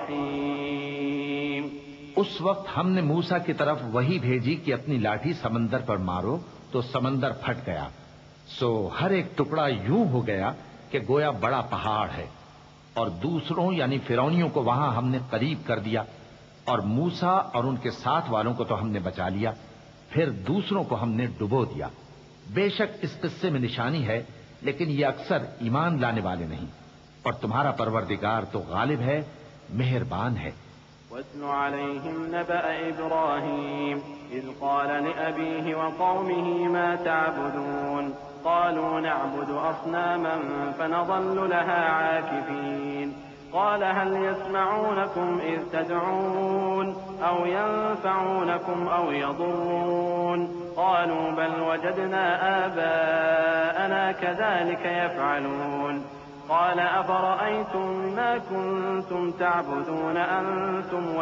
الرحيم۔ اس وقت ہم نے موسیٰ کی طرف وہی بھیجی کہ اپنی لاٹھی سمندر پر مارو تو سمندر پھٹ گیا، سو ہر ایک ٹکڑا یوں ہو گیا کہ گویا بڑا پہاڑ ہے، اور دوسروں یعنی فرعونیوں کو وہاں ہم نے قریب کر دیا، اور موسیٰ اور ان کے ساتھ والوں کو تو ہم نے بچا لیا، پھر دوسروں کو ہم نے ڈبو دیا۔ بے شک اس قصے میں نشانی ہے، لیکن یہ اکثر ایمان لانے والے نہیں، اور تمہارا پروردگار تو غالب ہے، مہربان ہے۔ واتل عليهم نبأ إبراهيم إذ قال لأبيه وقومه ما تعبدون قالوا نعبد أصناما فنظل لها عاكفين قال هل يسمعونكم إذ تدعون أو ينفعونكم أو يضرون قالوا بل وجدنا آباءنا كذلك يفعلون قال أفرأيتم ما كنتم تعبدون أنتم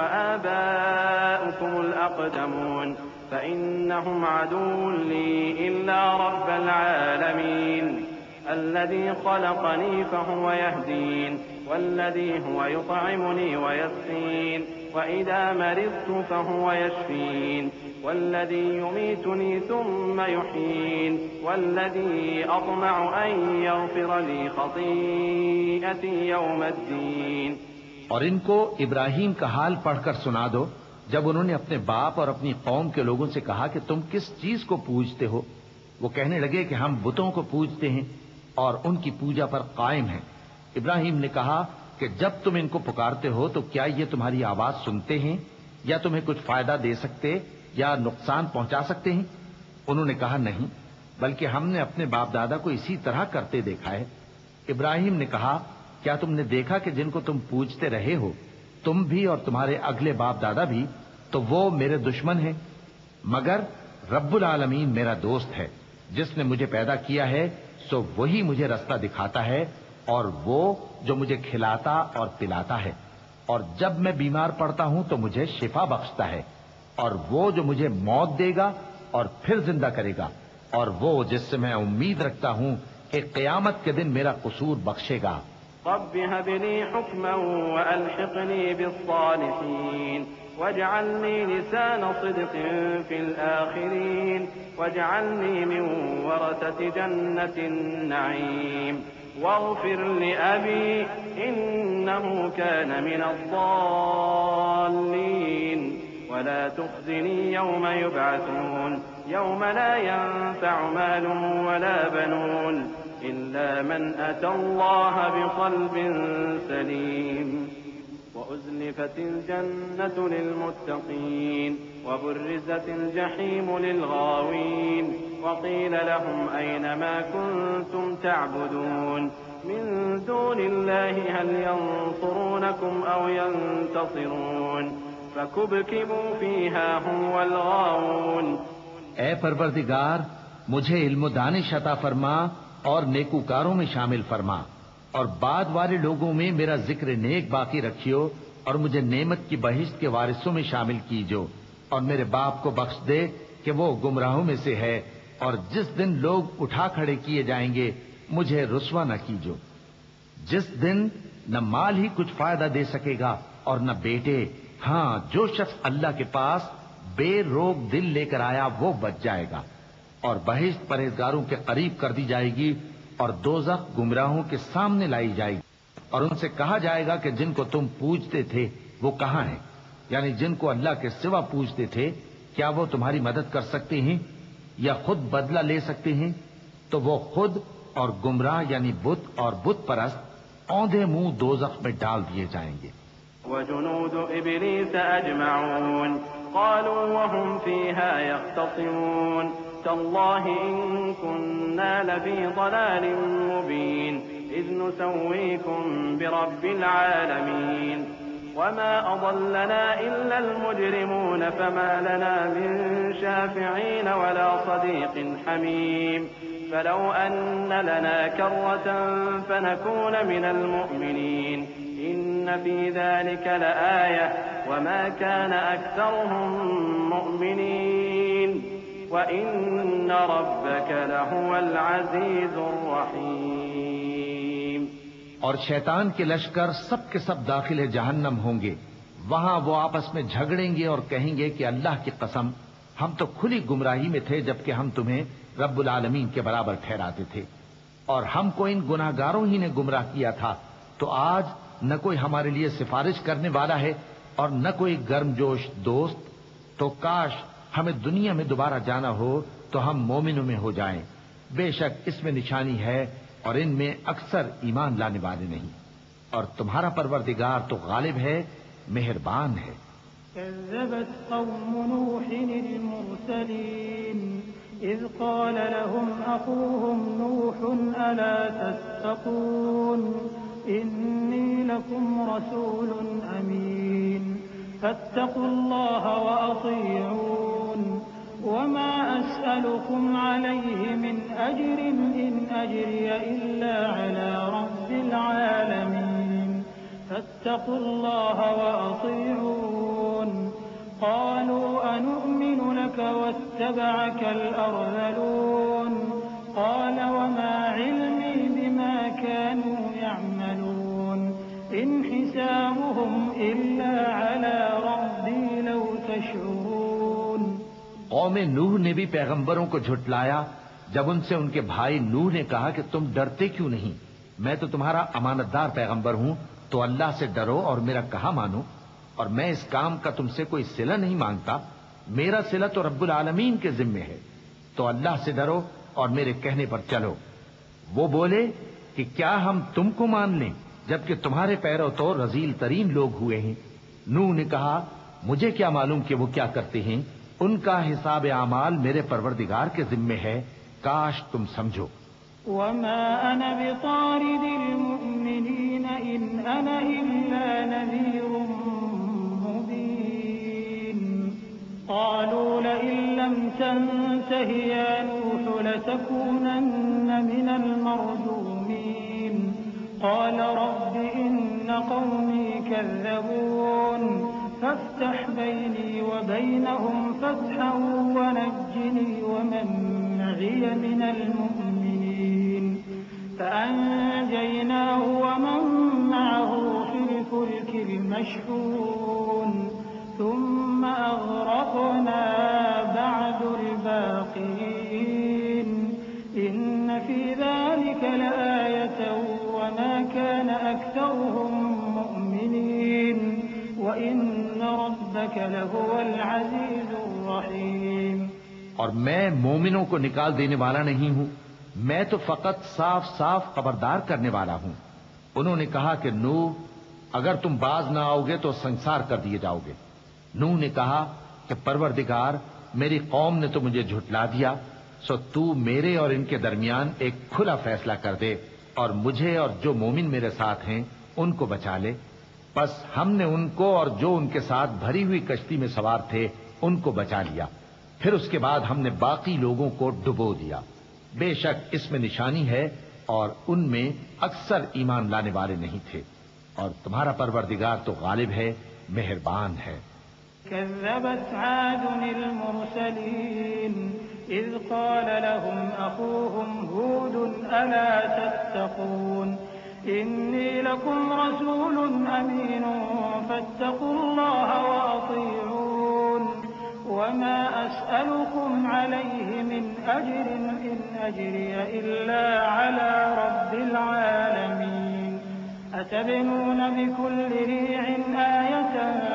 وآباؤكم الأقدمون فإنهم عدو لي إلا رب العالمين الذي خلقني فهو يهدين والذي هو يطعمني ويسقين وإذا مرضت فهو يشفين والذي يميتني ثم يحيين والذي أطمع أن يغفر لي خطيئتي يوم الدين۔ اور ان کو ابراہیم کا حال پڑھ کر سنا دو جب انہوں نے اپنے باپ اور اپنی قوم کے لوگوں سے کہا کہ تم کس چیز کو پوجتے ہو؟ وہ کہنے لگے کہ ہم بتوں کو پوجتے ہیں اور ان کی پوجا پر قائم ہیں۔ ابراہیم نے کہا کہ جب تم ان کو پکارتے ہو تو کیا یہ تمہاری آواز سنتے ہیں یا تمہیں کچھ فائدہ دے سکتے یا نقصان پہنچا سکتے ہیں؟ انہوں نے کہا نہیں، بلکہ ہم نے اپنے باپ دادا کو اسی طرح کرتے دیکھا ہے۔ ابراہیم نے کہا کیا تم نے دیکھا کہ جن کو تم پوجتے رہے ہو تم بھی اور تمہارے اگلے باپ دادا بھی، تو وہ میرے دشمن ہیں، مگر رب العالمین میرا دوست ہے، جس نے مجھے پیدا کیا ہے سو وہی مجھے رستہ دکھاتا ہے، اور وہ جو مجھے کھلاتا اور پلاتا ہے، اور جب میں بیمار پڑتا ہوں تو مجھے شفا بخشتا ہے، اور وہ جو مجھے موت دے گا اور پھر زندہ کرے گا، اور وہ جس سے میں امید رکھتا ہوں کہ قیامت کے دن میرا قصور بخشے گا۔ رب هب لي حكما وألحقني بالصالحين واجعلني لسان صدق في الآخرين واجعلني من ورثة جنة النعيم واغفر لأبي إنه كان من الضالين ولا تخزني يوم يبعثون يوم لا ينفع مال ولا بنون إلا من أتى الله بقلب سليم وأزلفت الجنة للمتقين وبرزت الجحيم للغاوين وقيل لهم أين ما كنتم تعبدون من دون الله هل ينصرونكم أو ينتصرون فكبكبوا فيها هم والغاوون۔ اے پروردگار مجھے علم و دانش عطا فرما اور نیکوکاروں میں شامل فرما، اور بعد والے لوگوں میں میرا ذکر نیک باقی رکھیو، اور مجھے نعمت کی بہشت کے وارثوں میں شامل کیجو، اور میرے باپ کو بخش دے کہ وہ گمراہوں میں سے ہے، اور جس دن لوگ اٹھا کھڑے کیے جائیں گے مجھے رسوا نہ کیجو، جس دن نہ مال ہی کچھ فائدہ دے سکے گا اور نہ بیٹے، ہاں جو شخص اللہ کے پاس بے روک دل لے کر آیا وہ بچ جائے گا، اور بہشت پرہیزگاروں کے قریب کر دی جائے گی، اور دوزخ گمراہوں کے سامنے لائی جائے گی، اور ان سے کہا جائے گا کہ جن کو تم پوجتے تھے وہ کہاں ہیں؟ یعنی جن کو اللہ کے سوا پوجتے تھے کیا وہ تمہاری مدد کر سکتے ہیں یا خود بدلہ لے سکتے ہیں؟ تو وہ خود اور گمراہ یعنی بت اور بت پرست اوندھے منہ دوزخ میں ڈال دیے جائیں گے. وجنود إبليس أجمعون قالوا وهم فيها يختصمون تالله إن كنا لفي ضلال مبين إذ نسويكم برب العالمين وما أضلنا إلا المجرمون فما لنا من شافعين ولا صديق حميم فلو أن لنا كرة فنكون من المؤمنين إن في ذلك لآية وما كان أكثرهم مؤمنين وإن ربك لهو العزيز الرحيم. اور شیطان کے لشکر سب کے سب داخل جہنم ہوں گے. وہاں وہ آپس میں جھگڑیں گے اور کہیں گے کہ اللہ کی قسم ہم تو کھلی گمراہی میں تھے جبکہ ہم تمہیں رب العالمین کے برابر ٹھہراتے تھے اور ہم کو ان گناہ گاروں ہی نے گمراہ کیا تھا. تو آج نہ کوئی ہمارے لیے سفارش کرنے والا ہے اور نہ کوئی گرم جوش دوست. تو کاش ہمیں دنیا میں دوبارہ جانا ہو تو ہم مومنوں میں ہو جائیں. بے شک اس میں نشانی ہے اور ان میں اکثر ایمان لانے والے نہیں. اور تمہارا پروردگار تو غالب ہے، مہربان ہے. كذبت قوم نوح المرسلين إذ قال لهم أخوهم نوح ألا تتقون إني لكم رسول أمين فاتقوا الله وأطيعون وما أسألكم عليه من أجر إن أجري إلا على رب العالمين فاتقوا الله وأطيعون قالوا أنؤمن لك واتبعك الأرذلون قال وما علمي بما كانوا يعملون إن حسابهم إلا على ربي لو تشعرون. قوم نوح نے بھی پیغمبروں کو جھٹلایا جب ان سے ان کے بھائی نوح نے کہا کہ تم ڈرتے کیوں نہیں؟ میں تو تمہارا امانت دار پیغمبر ہوں، تو اللہ سے ڈرو اور میرا کہا مانو. اور میں اس کام کا تم سے کوئی صلہ نہیں مانگتا، میرا صلہ تو رب العالمین کے ذمے ہے. تو اللہ سے ڈرو اور میرے کہنے پر چلو. وہ بولے کہ کیا ہم تم کو مان لیں جبکہ تمہارے پیرو تو رذیل ترین لوگ ہوئے ہیں. نوح نے کہا مجھے کیا معلوم کہ وہ کیا کرتے ہیں، ان کا حساب اعمال میرے پروردگار کے ذمے ہے، کاش تم سمجھو. وما أنا بطارد المؤمنين إن أنا إلا نذير مبين قالوا لئن لم تنته يا نوح لتكونن من المرجومين قال رب إن قومي كذبون فافتح بيني وبينهم فتحا ونجني ومن معي من المؤمنين فأنجيناه ومن معه في الفلك المشحون ثم أغرقنا بعد الباقين إن في ذلك لآية وما كان أكثرهم مؤمنين وإن ربك لهو العزيز الرحيم. اور میں مومنوں کو نکال دینے والا نہیں ہوں، میں تو فقط صاف صاف خبردار کرنے والا ہوں. انہوں نے کہا کہ نوح اگر تم باز نہ آؤ گے تو سنسار کر دیے جاؤ گے. نوح نے کہا کہ پروردگار میری قوم نے تو مجھے جھٹلا دیا، سو تو میرے اور ان کے درمیان ایک کھلا فیصلہ کر دے اور مجھے اور جو مومن میرے ساتھ ہیں ان کو بچا لے. بس ہم نے ان کو اور جو ان کے ساتھ بھری ہوئی کشتی میں سوار تھے ان کو بچا لیا، پھر اس کے بعد ہم نے باقی لوگوں کو ڈبو دیا. بے شک اس میں نشانی ہے اور ان میں اکثر ایمان لانے والے نہیں تھے. اور تمہارا پروردگار تو غالب ہے، مہربان ہے. كذبت عاد المرسلين إذ قال لهم أخوهم هود ألا تتقون إني لكم رسول أمين فاتقوا الله وأطيعون وما أسألكم عليه من أجر إن أجري إلا على رب العالمين أتبنون بكل ريع آية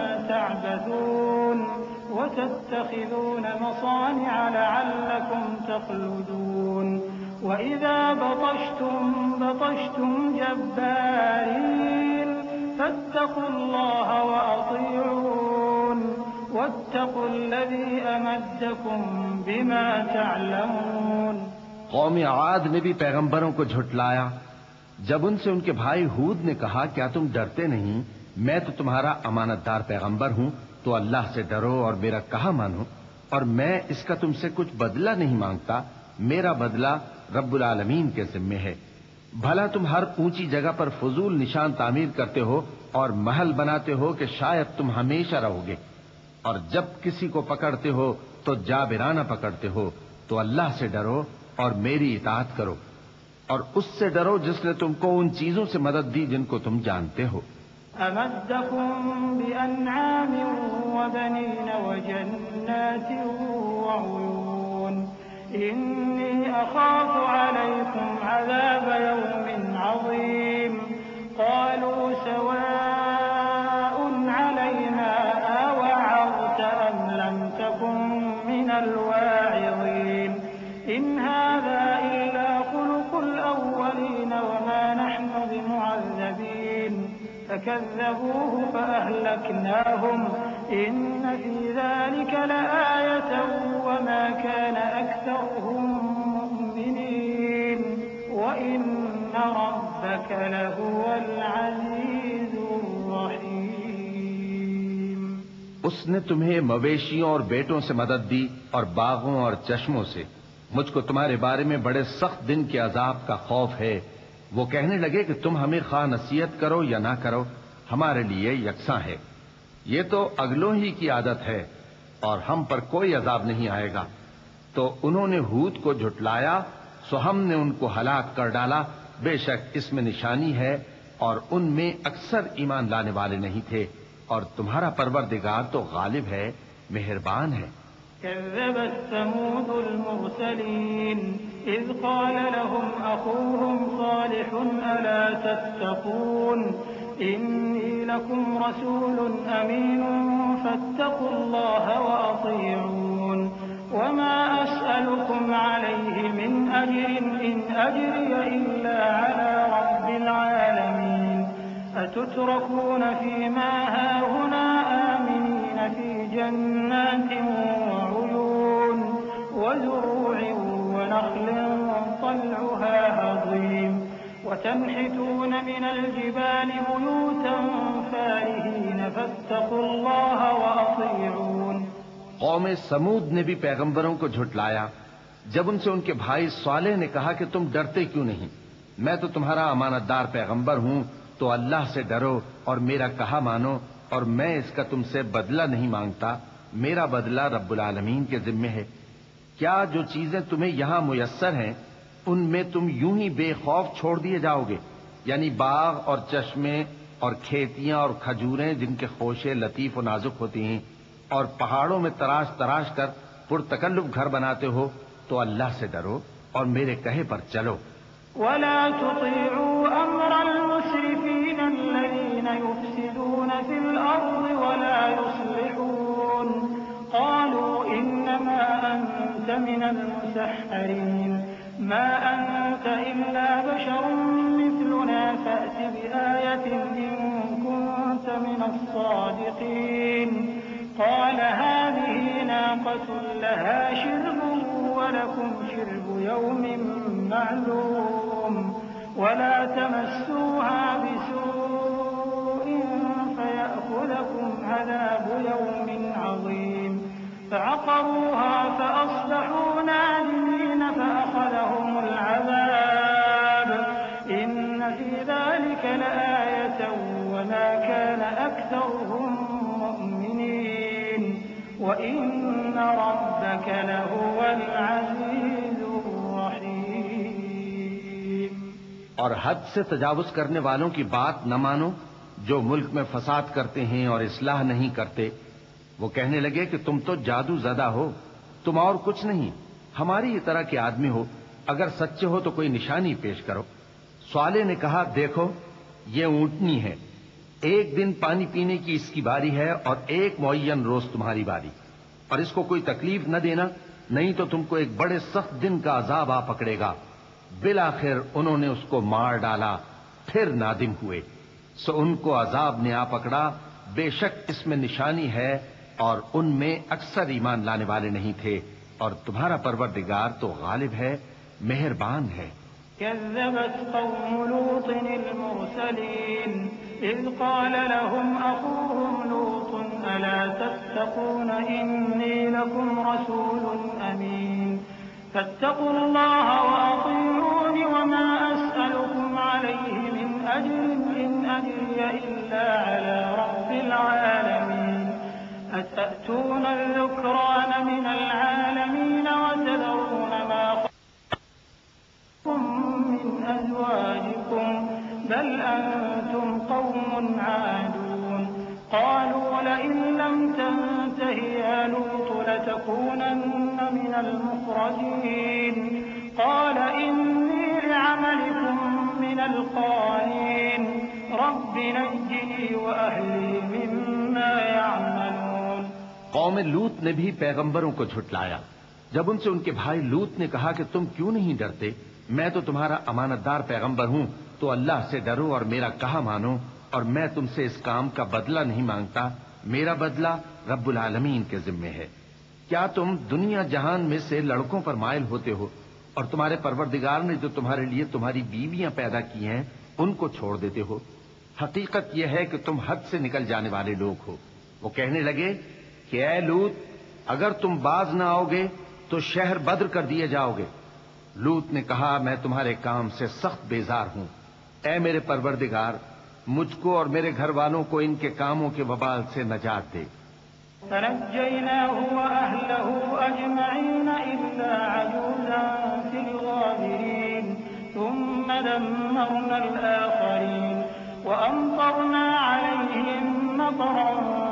تعبثون وتتخذون مصانع لعلكم تخلدون وَإِذَا بَطَشْتُم بَطَشْتُمْ جَبَّارِينَ فَاتَّقُوا اللَّهَ وَأَطِيعُونِ وَاتَّقُوا الَّذِي أَمَدَّكُم بِمَا تَعْلَمُونَ۔ قوم عاد نے بھی پیغمبروں کو جھٹلایا جب ان سے ان کے بھائی ہود نے کہا کیا تم ڈرتے نہیں، میں تو تمہارا امانت دار پیغمبر ہوں، تو اللہ سے ڈرو اور میرا کہا مانو، اور میں اس کا تم سے کچھ بدلہ نہیں مانگتا، میرا بدلہ رب العالمین کے ذمے ہے۔ بھلا تم ہر اونچی جگہ پر فضول نشان تعمیر کرتے ہو اور محل بناتے ہو کہ شاید تم ہمیشہ رہو گے، اور جب کسی کو پکڑتے ہو تو جابرانہ پکڑتے ہو، تو اللہ سے ڈرو اور میری اطاعت کرو، اور اس سے ڈرو جس نے تم کو ان چیزوں سے مدد دی جن کو تم جانتے ہو۔ أَمَدَّكُم بِأَنْعَامٍ وَبَنِينَ وَجَنَّاتٍ وَعُيُونٍ إِنِّي أَخَافُ عَلَيْكُمْ عَذَابَ يَوْمٍ عَظِيمٍ قَالُوا سَوَاءٌ عَلَيْنَا أَوَعَظْتَ أَمْ لَمْ تَكُن مِّنَ الْوَاعِظِينَ إِنْ هَٰذَا إِلَّا خُلُقُ الْأَوَّلِينَ وَمَا نَحْنُ بِمُعَذَّبِينَ فَكَذَّبُوهُ فَأَهْلَكْنَاهُمْ إِنَّ فِي ذَلِكَ لَآيَةً وَمَا كَانَ أَكْثَرُهُم مُّؤْمِنِينَ وَإِنَّ رَبَّكَ لَهُوَ الْعَزِيزُ الرَّحِيمُ۔ اس نے تمہیں مویشیوں اور بیٹوں سے مدد دی اور باغوں اور چشموں سے۔ مجھ کو تمہارے بارے میں بڑے سخت دن کے عذاب کا خوف ہے۔ وہ کہنے لگے کہ تم ہمیں خواہ نصیحت کرو یا نہ کرو، ہمارے لیے یکساں ہے، یہ تو اگلوں ہی کی عادت ہے اور ہم پر کوئی عذاب نہیں آئے گا۔ تو انہوں نے ہود کو جھٹلایا، سو ہم نے ان کو ہلاک کر ڈالا، بے شک اس میں نشانی ہے اور ان میں اکثر ایمان لانے والے نہیں تھے، اور تمہارا پروردگار تو غالب ہے، مہربان ہے۔ كذبت ثمود المرسلين إذ قال لهم أخوهم صالح ألا تتقون إني لكم رسول أمين فاتقوا الله وأطيعون وما أسألكم عليه من أجر إن أجري إلا على رب العالمين أتتركون فيما هاهنا آمنين في جنات وزروع ونخل طلعها هضيم وتنحتون من الجبال بيوتا فارهين فاتقوا الله وأطيعون۔ قوم سمود نے بھی پیغمبروں کو جھٹلایا جب ان سے ان کے بھائی صالح نے کہا کہ تم ڈرتے کیوں نہیں، میں تو تمہارا امانت دار پیغمبر ہوں، تو اللہ سے ڈرو اور میرا کہا مانو، اور میں اس کا تم سے بدلہ نہیں مانگتا، میرا بدلہ رب العالمین کے ذمے ہے۔ کیا جو چیزیں تمہیں یہاں میسر ہیں ان میں تم یوں ہی بے خوف چھوڑ دیے جاؤ گے، یعنی باغ اور چشمے اور کھیتیاں اور کھجوریں جن کے خوشے لطیف و نازک ہوتی ہیں، اور پہاڑوں میں تراش تراش کر پرتکلف گھر بناتے ہو، تو اللہ سے ڈرو اور میرے کہے پر چلو۔ ولا تطيعوا أمر المسرفين الذين يفسدون في الأرض ولا يصلحون قالوا إنما أنت من المسحرين ما أنت إلا بشر مثلنا فأت بآية إن كنت من الصادقين قال هذه ناقة لها شرب ولكم شرب يوم معلوم ولا تمسوها بسوء فيأخذكم عذاب يوم عظيم فعقروها فأصبحوا نادمين فأخذهم العذاب إن في ذلك لآية وما كان أكثرهم مؤمنين وإن ربك لهو العزيز الرحيم۔ اور حد سے تجاوز کرنے والوں کی بات نہ مانو جو ملک میں فساد کرتے ہیں اور اصلاح نہیں کرتے۔ وہ کہنے لگے کہ تم تو جادو زدہ ہو، تم اور کچھ نہیں، ہماری ہی طرح کے آدمی ہو، اگر سچے ہو تو کوئی نشانی پیش کرو۔ صالح نے کہا دیکھو یہ اونٹنی ہے، ایک دن پانی پینے کی اس کی باری ہے اور ایک معین روز تمہاری باری، اور اس کو کوئی تکلیف نہ دینا، نہیں تو تم کو ایک بڑے سخت دن کا عذاب آ پکڑے گا۔ بالآخر انہوں نے اس کو مار ڈالا، پھر نادم ہوئے، سو ان کو عذاب نے آ پکڑا، بے شک اس میں نشانی ہے اور ان میں اکثر ایمان لانے والے نہیں تھے، اور تمہارا پروردگار تو غالب ہے، مہربان ہے۔ كذبت قوم لوط المرسلين إذ قال لهم أخوهم لوط ألا تتقون إني لكم رسول أمين فاتقوا الله وأطيعون وما أسألكم عليه من أجر إن أجري إلا على رب العالمين أتأتون الذكران من العالمين وتذرون ما من أزواجكم بل أنتم قوم عادون قالوا لئن لم تنته يا لوط لتكونن من المخرجين قال إني لعملكم من القالين رب نجني وأهلي مما يعملون۔ قوم لوط نے بھی پیغمبروں کو جھٹلایا جب ان سے ان کے بھائی لوط نے کہا کہ تم کیوں نہیں ڈرتے، میں تو تمہارا امانت دار پیغمبر ہوں، تو اللہ سے ڈرو اور میرا کہا مانو، اور میں تم سے اس کام کا بدلہ نہیں مانگتا، میرا بدلہ رب العالمین کے ذمے ہے۔ کیا تم دنیا جہان میں سے لڑکوں پر مائل ہوتے ہو اور تمہارے پروردگار نے جو تمہارے لیے تمہاری بیویاں پیدا کی ہیں ان کو چھوڑ دیتے ہو؟ حقیقت یہ ہے کہ تم حد سے نکل جانے والے لوگ ہو۔ وہ کہنے لگے کہ اے لوط، اگر تم باز نہ آؤ گے تو شہر بدر کر دیے جاؤ گے۔ لوط نے کہا میں تمہارے کام سے سخت بیزار ہوں، اے میرے پروردگار مجھ کو اور میرے گھر والوں کو ان کے کاموں کے وبال سے نجات دے۔ فنجيناه وأهله أجمعين إلا عجوزا في الغابرين ثم دمرنا الآخرين وأمطرنا عليهم مطرا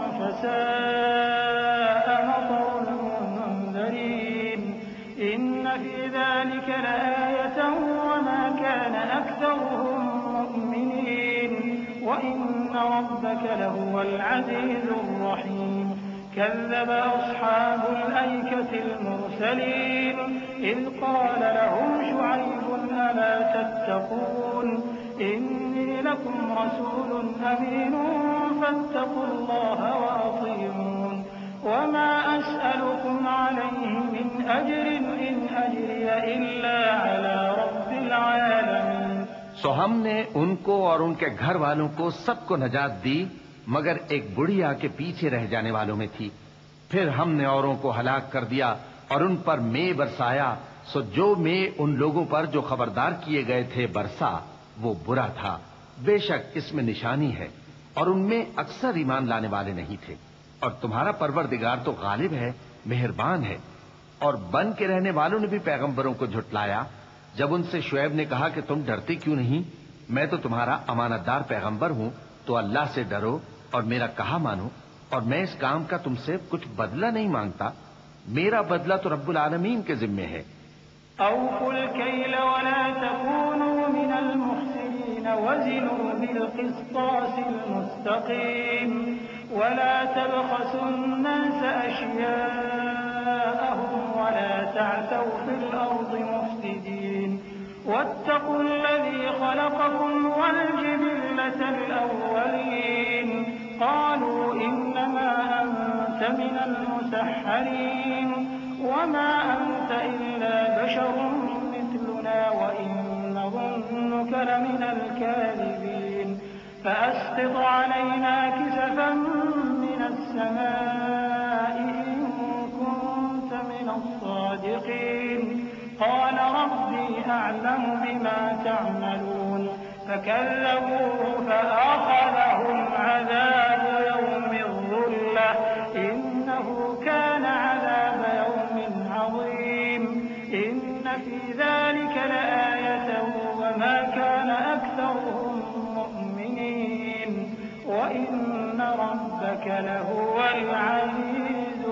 فساء مطر المنذرين إن في ذلك لآية وما كان أكثرهم مؤمنين وإن ربك لهو العزيز الرحيم كذب أصحاب الأيكة المرسلين إذ قال لهم شعيب ألا تتقون إني لكم رسول أمين فاتقوا الله وأطيعون وما أسألكم عليه من أجر إن أجري إلا على رب العالمين۔ سو ہم نے ان کو اور ان کے گھر والوں کو سب کو نجات دی مگر ایک بڑھیا کے پیچھے رہ جانے والوں میں تھی۔ پھر ہم نے اوروں کو ہلاک کر دیا اور ان پر مے برسایا، سو جو مے ان لوگوں پر جو خبردار کیے گئے تھے برسا وہ برا تھا۔ بے شک اس میں نشانی ہے اور ان میں اکثر ایمان لانے والے نہیں تھے، اور تمہارا پروردگار تو غالب ہے، مہربان ہے۔ اور بن کے رہنے والوں نے بھی پیغمبروں کو جھٹلایا جب ان سے شعیب نے کہا کہ تم ڈرتے کیوں نہیں، میں تو تمہارا امانت دار پیغمبر ہوں، تو اللہ سے ڈرو اور میرا کہا مانو، اور میں اس کام کا تم سے کچھ بدلہ نہیں مانگتا، میرا بدلہ تو رب العالمین کے ذمے ہے۔ أوفوا الكيل ولا تكونوا من المخسرين وزنوا بالقسطاس المستقيم ولا تبخسوا الناس أشياءهم ولا تعثوا في الأرض مفسدين واتقوا الذي خلقكم والجبلة الأولين قالوا إنما أنت من المسحرين وما أنت إلا بشر مثلنا وإن نظنك لمن الكاذبين فأسقط علينا كسفا من السماء إن كنت من الصادقين قال ربي أعلم بما تعملون فكذبوه فأخذهم عذاب يوم الظلة إنه كان عذاب يوم عظيم إن في ذلك لآية وما كان أكثرهم مؤمنين وإن ربك لهو العزيز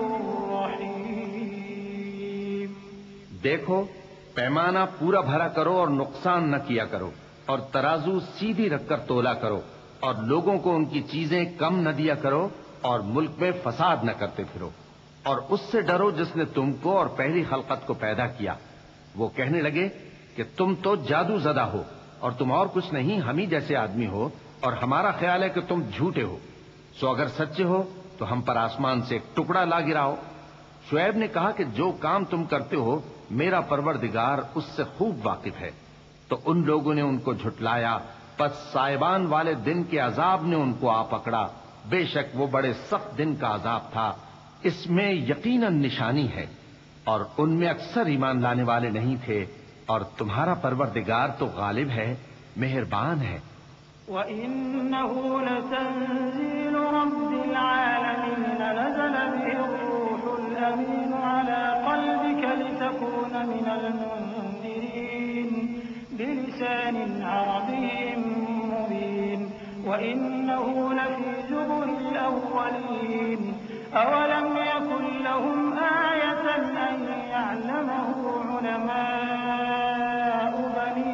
الرحيم۔ دیکھو پیمانہ پورا بھرا کرو اور نقصان نہ کیا کرو، اور ترازو سیدھی رکھ کر تولا کرو، اور لوگوں کو ان کی چیزیں کم نہ دیا کرو، اور ملک میں فساد نہ کرتے پھرو، اور اس سے ڈرو جس نے تم کو اور پہلی خلقت کو پیدا کیا۔ وہ کہنے لگے کہ کہ تم تو جادو زدہ ہو اور تم اور کچھ نہیں ہم ہی جیسے آدمی ہو، اور ہمارا خیال ہے کہ تم جھوٹے ہو، سو اگر سچے ہو تو ہم پر آسمان سے ایک ٹکڑا لا گراؤ۔ شعیب نے کہا کہ جو کام تم کرتے ہو میرا پروردگار اس سے خوب واقف ہے۔ تو ان لوگوں نے ان کو جھٹلایا، پس سائبان والے دن کے عذاب نے ان کو آ پکڑا، بے شک وہ بڑے سخت دن کا عذاب تھا، اس میں یقیناً نشانی ہے، اور ان میں اکثر ایمان لانے والے نہیں تھے، اور تمہارا پروردگار تو غالب ہے، مہربان ہے۔ وَإِنَّهُ لَتَنزِيلُ رَبِّ الْعَالَمِينَ نَزَلَ بِهِ الرُّوحُ الْأَمِينُ عَلَى قَلْبِكَ لِتَكُونَ مِنَ الْمُنذِرِينَ بِلِسَانٍ عَرَبِيٍّ مُّبِينٍ وَإِنَّهُ لَفِي زُبُرِ الْأَوَّلِينَ أَوَلَمْ يَكُن لَّهُمْ آيَةً أَن يَعْلَمَهُ عُلَمَاءُ بَنِي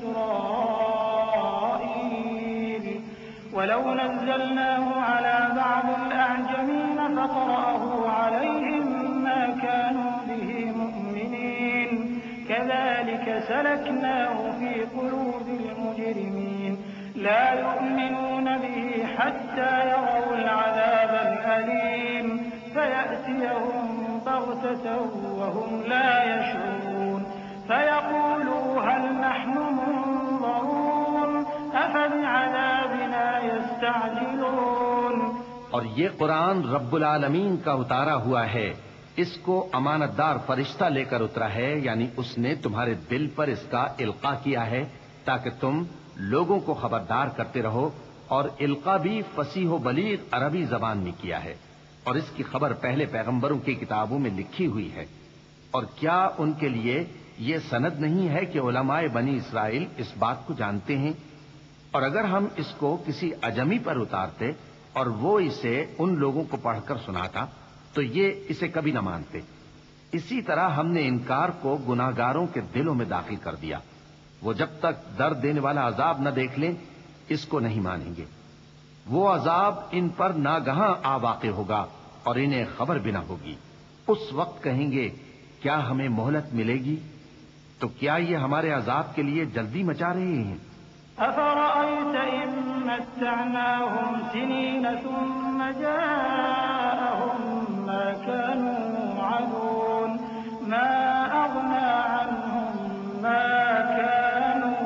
إِسْرَائِيلَ وَلَوْ نَزَّلْنَاهُ عَلَىٰ بَعْضِ الْأَعْجَمِينَ فَقَرَأَهُ عَلَيْهِم مَّا كَانُوا بِهِ مُؤْمِنِينَ كَذَٰلِكَ سَلَكْنَاهُ فِي قُلُوبِ الْمُجْرِمِينَ لَا يُؤْمِنُونَ بِهِ حَتَّىٰ يَرَوُا الْعَذَابَ الْأَلِيمَ فَيَأْتِيَهُم بَغْتَةً وَهُمْ لَا يَشْعُرُونَ فَيَقُولُوا هَلْ نَحْنُ مُنظَرُونَ أَفَبِعَذَابِنَا يَسْتَعْجِلُونَ۔ اور یہ قرآن رب العالمین کا اتارا ہوا ہے، اس کو امانت دار فرشتہ لے کر اترا ہے، یعنی اس نے تمہارے دل پر اس کا القاء کیا ہے تاکہ تم لوگوں کو خبردار کرتے رہو، اور القاء بھی فصیح و بلیغ عربی زبان میں کیا ہے، اور اس کی خبر پہلے پیغمبروں کی کتابوں میں لکھی ہوئی ہے۔ اور کیا ان کے لیے یہ سند نہیں ہے کہ علماء بنی اسرائیل اس بات کو جانتے ہیں؟ اور اگر ہم اس کو کسی اجمی پر اتارتے اور وہ اسے ان لوگوں کو پڑھ کر سناتا تو یہ اسے کبھی نہ مانتے۔ اسی طرح ہم نے انکار کو گناہگاروں کے دلوں میں داخل کر دیا، وہ جب تک درد دینے والا عذاب نہ دیکھ لیں اس کو نہیں مانیں گے۔ وہ عذاب ان پر ناگہاں آ واقع ہوگا اور انہیں خبر بھی نہ ہوگی۔ اس وقت کہیں گے کیا ہمیں مہلت ملے گی؟ تو کیا یہ ہمارے عذاب کے لیے جلدی مچا رہے ہیں؟ أَفَرَأَيْتَ إِن مَّتَّعْنَاهُمْ سِنِينَ ثُمَّ جَاءَهُم مَّا كَانُوا يُوعَدُونَ مَا أَغْنَىٰ عَنْهُم مَّا كَانُوا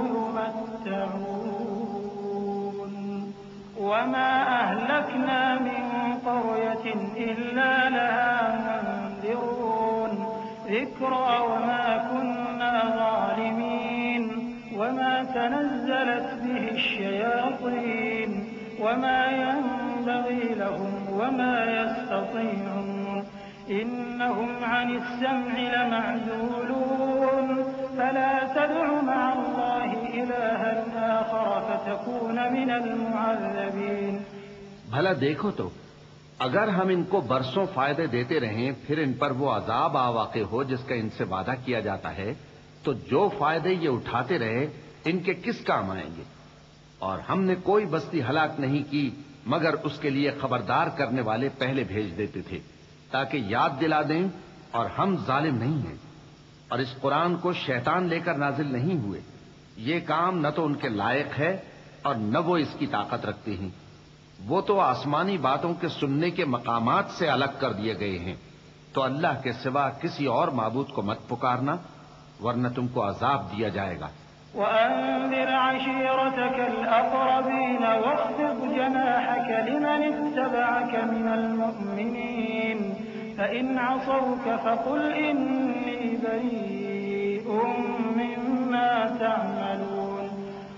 يُمَتَّعُونَ وَمَا أَهْلَكْنَا مِن قَرْيَةٍ إِلَّا لَهَا مُنذِرُونَ ذِكْرَىٰ وَمَا كُنَّا ظَالِمِينَ وَمَا تَنَزَّلَتْ بِهِ الشَّيَاطِينُ وَمَا يَنبَغِي لَهُمْ وَمَا يَسْتَطِيعُونَ إِنَّهُمْ عَنِ السَّمْعِ لَمَعْزُولُونَ فَلَا تَدْعُ مَعَ اللَّهِ إِلَٰهًا آخَرَ فَتَكُونَ مِنَ الْمُعَذَّبِينَ۔ بھلا دیکھو تو اگر ہم ان کو برسوں فائدے دیتے رہیں پھر ان پر وہ عذاب آ واقع ہو جس کا ان سے وعدہ کیا جاتا ہے تو جو فائدے یہ اٹھاتے رہے ان کے کس کام آئیں گے؟ اور ہم نے کوئی بستی ہلاک نہیں کی مگر اس کے لیے خبردار کرنے والے پہلے بھیج دیتے تھے تاکہ یاد دلا دیں، اور ہم ظالم نہیں ہیں۔ اور اس قرآن کو شیطان لے کر نازل نہیں ہوئے، یہ کام نہ تو ان کے لائق ہے اور نہ وہ اس کی طاقت رکھتے ہیں۔ وہ تو آسمانی باتوں کے سننے کے مقامات سے الگ کر دیے گئے ہیں۔ تو اللہ کے سوا کسی اور معبود کو مت پکارنا ورنہ تم کو عذاب دیا جائے گا۔ وَأَنذِرْ عَشِيرَتَكَ الْأَقْرَبِينَ وَاخْفِضْ جَنَاحَكَ لِمَنِ اتَّبَعَكَ مِنَ الْمُؤْمِنِينَ فَإِنْ عَصَوْكَ فَقُلْ إِنِّي بَرِيءٌ مِّمَّا تَعْمَلُونَ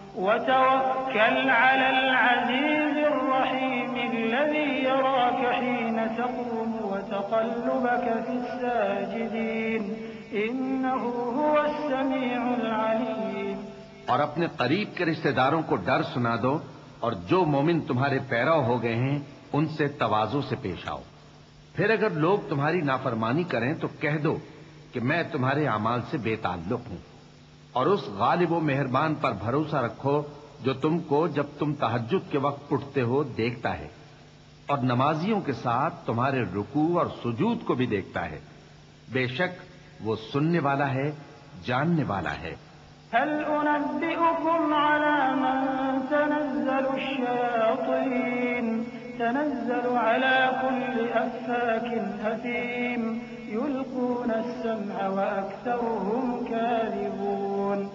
وَتَوَكَّلْ عَلَى الْعَزِيزِ الرَّحِيمِ الَّذِي يَرَاكَ حِينَ تَقُومُ وَتَقَلُّبَكَ فِي السَّاجِدِينَ إِنَّهُ هُوَ السَّمِيعُ الْعَلِيمُ۔ اور اپنے قریب کے رشتہ داروں کو ڈر سنا دو، اور جو مومن تمہارے پیرو ہو گئے ہیں ان سے تواضع سے پیش آؤ۔ پھر اگر لوگ تمہاری نافرمانی کریں تو کہہ دو کہ میں تمہارے اعمال سے بے تعلق ہوں، اور اس غالب و مہربان پر بھروسہ رکھو جو تم کو جب تم تہجد کے وقت اٹھتے ہو دیکھتا ہے، اور نمازیوں کے ساتھ تمہارے رکوع اور سجود کو بھی دیکھتا ہے۔ بے شک وہ سننے والا ہے، جاننے والا ہے۔ هل أنبئكم على من تنزل الشياطين تنزل على كل أفاك أثيم يلقون السمع وأكثرهم كاذبون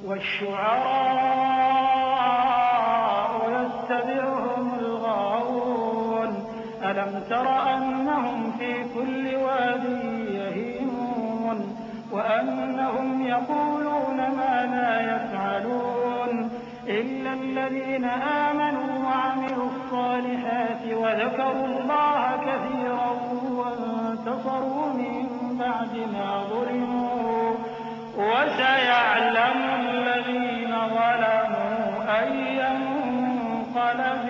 والشعراء يتبعهم الغاوون ألم تر أنهم في كل واد يهيمون وأنهم يقولون ما لا يفعلون إلا الذين آمنوا وعملوا الصالحات وذكروا الله كثيرا وانتصروا من بعد ما ظلموا وسيعلم الذين ظلموا أي منقلب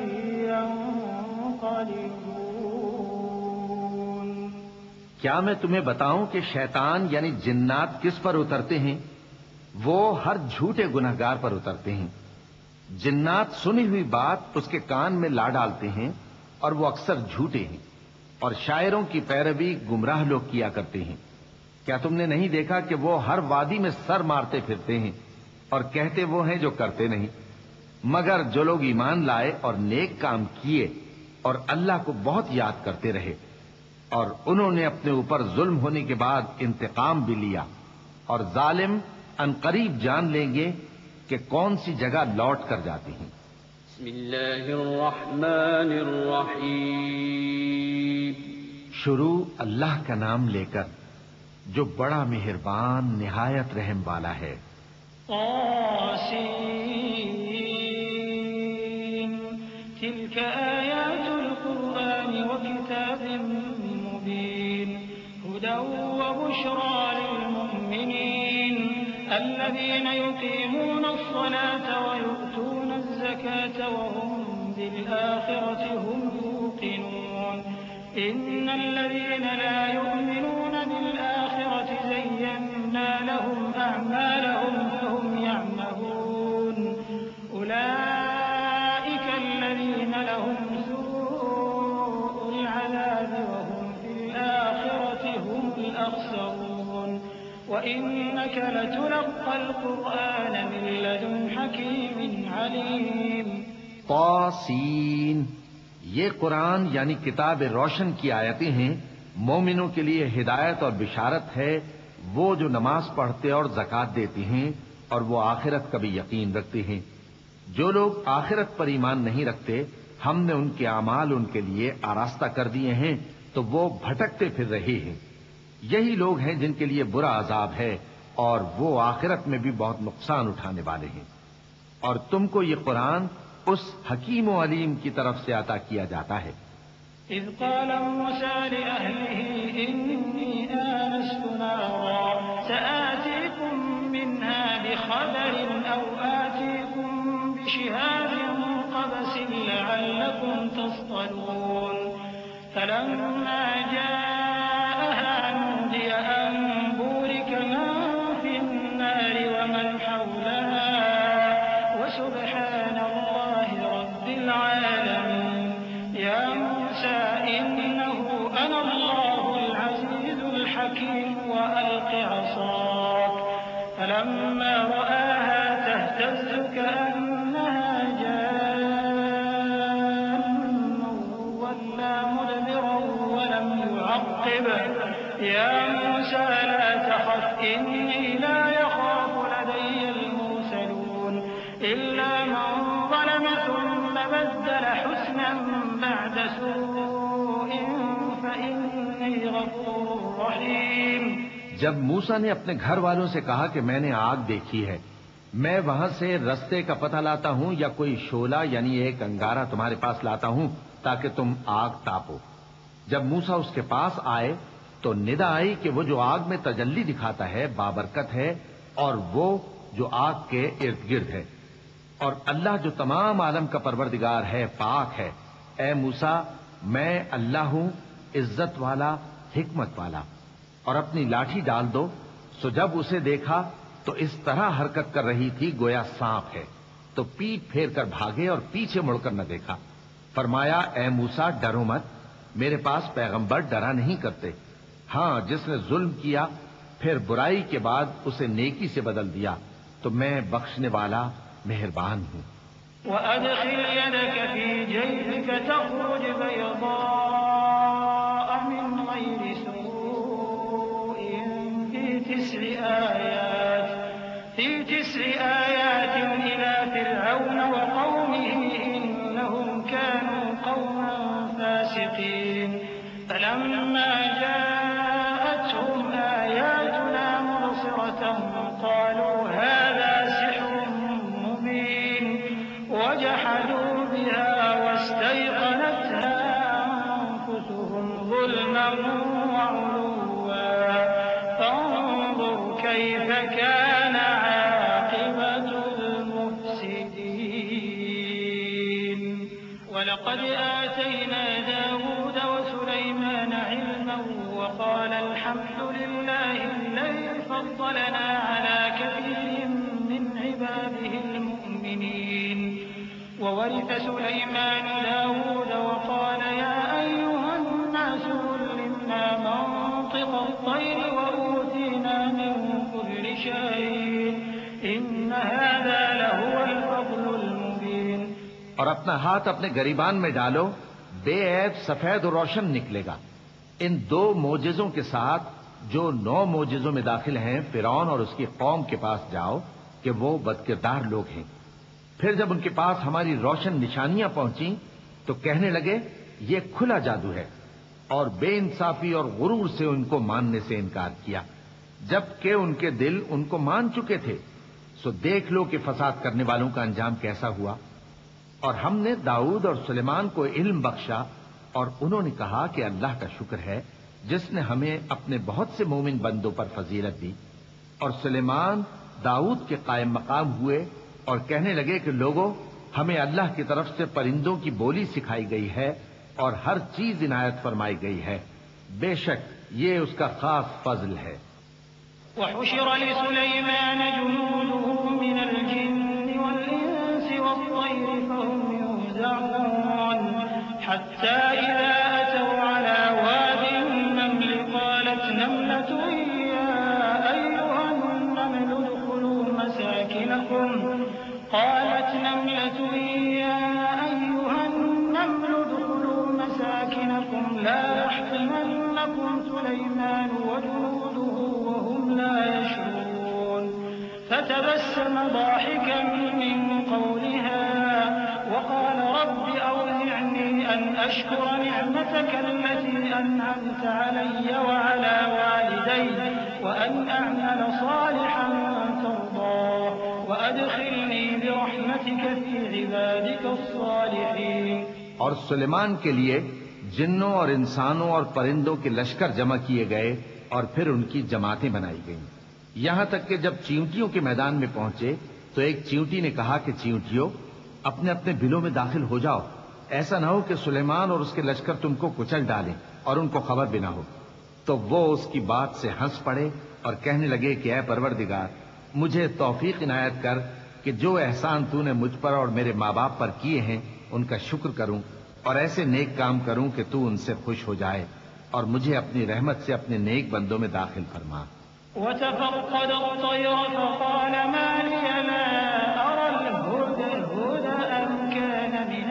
ينقلبون. کیا میں تمہیں بتاؤں کہ شیطان یعنی جنات کس پر اترتے ہیں؟ وہ ہر جھوٹے گنہگار پر اترتے ہیں. جنات سنی ہوئی بات اس کے کان میں لا ڈالتے ہیں اور وہ اکثر جھوٹے ہیں، اور شاعروں کی پیروی گمراہ لوگ کیا کرتے ہیں. کیا تم نے نہیں دیکھا کہ وہ ہر وادی میں سر مارتے پھرتے ہیں اور کہتے وہ ہیں جو کرتے نہیں؟ مگر جو لوگ ایمان لائے اور نیک کام کیے اور اللہ کو بہت یاد کرتے رہے اور انہوں نے اپنے اوپر ظلم ہونے کے بعد انتقام بھی لیا، اور ظالم عنقریب جان لیں گے کہ کون سی جگہ لوٹ کر جاتے ہیں. بسم اللہ الرحمن الرحیم. شروع اللہ کا نام لے کر جو بڑا مہربان نہایت رحم والا ہے. طاسین تلك آیات القرآن وكتاب مبین هدى وبشرى للمؤمنین الذين يقيمون الصلاة ويؤتون الزكاة وهم بالآخرة هم يوقنون إن الذين لا يؤمنون بالآخرة زينا لهم أعمالهم فهم يعمهون أولئك الذين لهم سوء العذاب وهم في الآخرة هم الأخسرون وإنك لتلقى القرآن من لدن حكيم عليم. طاسین، یہ قرآن یعنی کتاب روشن کی آیتیں ہیں. مومنوں کے لیے ہدایت اور بشارت ہے، وہ جو نماز پڑھتے اور زکوٰۃ دیتے ہیں اور وہ آخرت کا بھی یقین رکھتے ہیں. جو لوگ آخرت پر ایمان نہیں رکھتے ہم نے ان کے اعمال ان کے لیے آراستہ کر دیے ہیں تو وہ بھٹکتے پھر رہے ہیں. یہی لوگ ہیں جن کے لیے برا عذاب ہے اور وہ آخرت میں بھی بہت نقصان اٹھانے والے ہیں. اور تم کو یہ قرآن اس حکیم و علیم کی طرف سے عطا کیا جاتا ہے. إذ قال موسى لأهله إني آنست نارا سآتيكم منها بخبر أو آتيكم بشهاب قبس لعلكم تصطلون فلما جاءها نودي أن بورك من في النار ومن حولها وسبحان الله رب العالمين. يا موسى إنه أنا الله العزيز الحكيم وألق عصاك فلما رآها تهتز كأنها جان ولا مدبرا ولم يعقب. يا موسى لا تخف إني لا يخاف لدي المرسلون إلا من ظلم ثم بدل حسنا بعد سوء فإني غفور رحيم. جب موسیٰ نے اپنے گھر والوں سے کہا کہ میں نے آگ دیکھی ہے، میں وہاں سے رستے کا پتہ لاتا ہوں یا کوئی شعلہ یعنی ایک انگارہ تمہارے پاس لاتا ہوں تاکہ تم آگ تاپو. جب موسیٰ اس کے پاس آئے تو ندا آئی کہ وہ جو آگ میں تجلی دکھاتا ہے بابرکت ہے اور وہ جو آگ کے ارد گرد ہے، اور اللہ جو تمام عالم کا پروردگار ہے پاک ہے. اے موسیٰ میں اللہ ہوں عزت والا حکمت والا، اور اپنی لاٹھی ڈال دو. سو جب اسے دیکھا تو اس طرح حرکت کر رہی تھی گویا سانپ ہے، تو پیٹ پھیر کر بھاگے اور پیچھے مڑ کر نہ دیکھا. فرمایا اے موسیٰ ڈرو مت، میرے پاس پیغمبر ڈرا نہیں کرتے. ہاں جس نے ظلم کیا پھر برائی کے بعد اسے نیکی سے بدل دیا تو میں بخشنے والا مہربان ہوں۔ وأدخل يدك في جيبك تخرج بيضاء من غير سوء في تسع آيات في تسع آيات إلى فرعون وقومه إنهم كانوا قوما فاسقين فلما جاءتهم آياتنا مبصرة قالوا هذا سحر مبين وجحدوا بها واستيقنتها أنفسهم ظلما وعلوا فانظر كيف كان عاقبة المفسدين ولقد آتينا داود وسليمان علما وقال الحمد لله الذي فضلنا على كثير من عباده المؤمنين وورث سليمان داود وقال يا أيها الناس علمنا منطق الطير وأوتينا من كل شيء إن هذا لهو الفضل المبين۔ اور اپنا ہاتھ اپنے گریبان میں ڈالو، بے عیب سفید و روشن نکلے گا۔ ان دو معجزوں کے ساتھ جو نو معجزوں میں داخل ہیں فرعون اور اس کی قوم کے پاس جاؤ کہ وہ بدکردار لوگ ہیں۔ پھر جب ان کے پاس ہماری روشن نشانیاں پہنچیں تو کہنے لگے یہ کھلا جادو ہے، اور بے انصافی اور غرور سے ان کو ماننے سے انکار کیا، جبکہ ان کے دل ان کو مان چکے تھے۔ سو دیکھ لو کہ فساد کرنے والوں کا انجام کیسا ہوا۔ اور ہم نے داؤد اور سلیمان کو علم بخشا، اور انہوں نے کہا کہ اللہ کا شکر ہے جس نے ہمیں اپنے بہت سے مومن بندوں پر فضیلت دی۔ اور سلیمان داؤد کے قائم مقام ہوئے اور کہنے لگے کہ لوگوں، ہمیں اللہ کی طرف سے پرندوں کی بولی سکھائی گئی ہے اور ہر چیز عنایت فرمائی گئی ہے، بے شک یہ اس کا خاص فضل ہے۔ وحشر لسليمان جنوده من الجن والإنس والطير فهم يوزعون حتى إذا أتوا على واد النمل قالت نملة يا أيها النمل ادخلوا مساكنكم قالت نملة يا أيها النمل ادخلوا مساكنكم لا يحطمنكم سليمان وجنوده وهم لا يشعرون فتبسم ضاحكا من قولها وقال رب أوزعني أن أشكر نعمتك التي أنعمت علي وعلى والدي وأن أعمل صالحا ترضاه وأدخلني برحمتك في عبادك الصالحين۔ اور سلیمان کے لیے جنوں اور انسانوں اور پرندوں کے لشکر جمع کیے گئے اور پھر ان کی جماعتیں بنائی گئیں، یہاں تک کہ جب چیونٹیوں کے میدان میں پہنچے تو ایک چیونٹی نے کہا کہ چیونٹیوں اپنے اپنے بلوں میں داخل ہو جاؤ، ایسا نہ ہو کہ سلیمان اور اس کے لشکر تم کو کچل ڈالیں اور ان کو خبر بھی نہ ہو۔ تو وہ اس کی بات سے ہنس پڑے اور کہنے لگے کہ اے پروردگار، مجھے توفیق عنایت کر کہ جو احسان تو نے مجھ پر اور میرے ماں باپ پر کیے ہیں ان کا شکر کروں اور ایسے نیک کام کروں کہ تو ان سے خوش ہو جائے، اور مجھے اپنی رحمت سے اپنے نیک بندوں میں داخل فرما۔ وتفقد الطير فقال ما لي لا أرى الهدهد أم كان من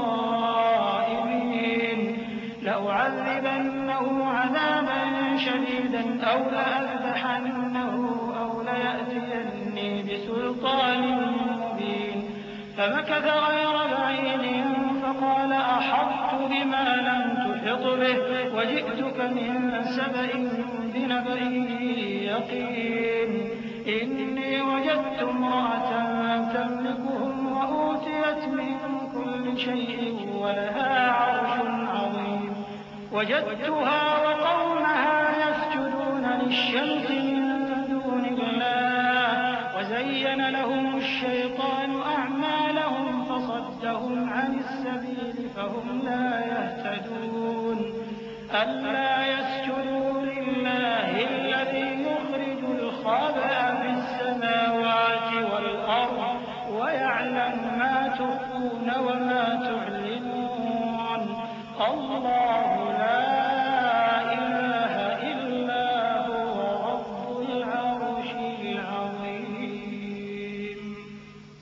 الغائبين لأعذبنه عذابا شديدا أو لأذبحنه أو ليأتيني بسلطان مبين فمكث غير بعيد فقال أحطت بما لم تحط به وجئتك من سبأ بنبأ يقين إني وجدت امرأة تملكهم وأوتيت من كل شيء ولها عرش عظيم وجدتها وقومها يسجدون للشمس من دون الله وزين لهم الشيطان أعمالهم فصدهم عن السبيل فهم لا يهتدون ألا يسجدوا لله الذي يخرج الخبأ في السماوات والأرض ويعلم ما تخفون وما تعلنون الله لا إله إلا هو رب العرش العظيم۔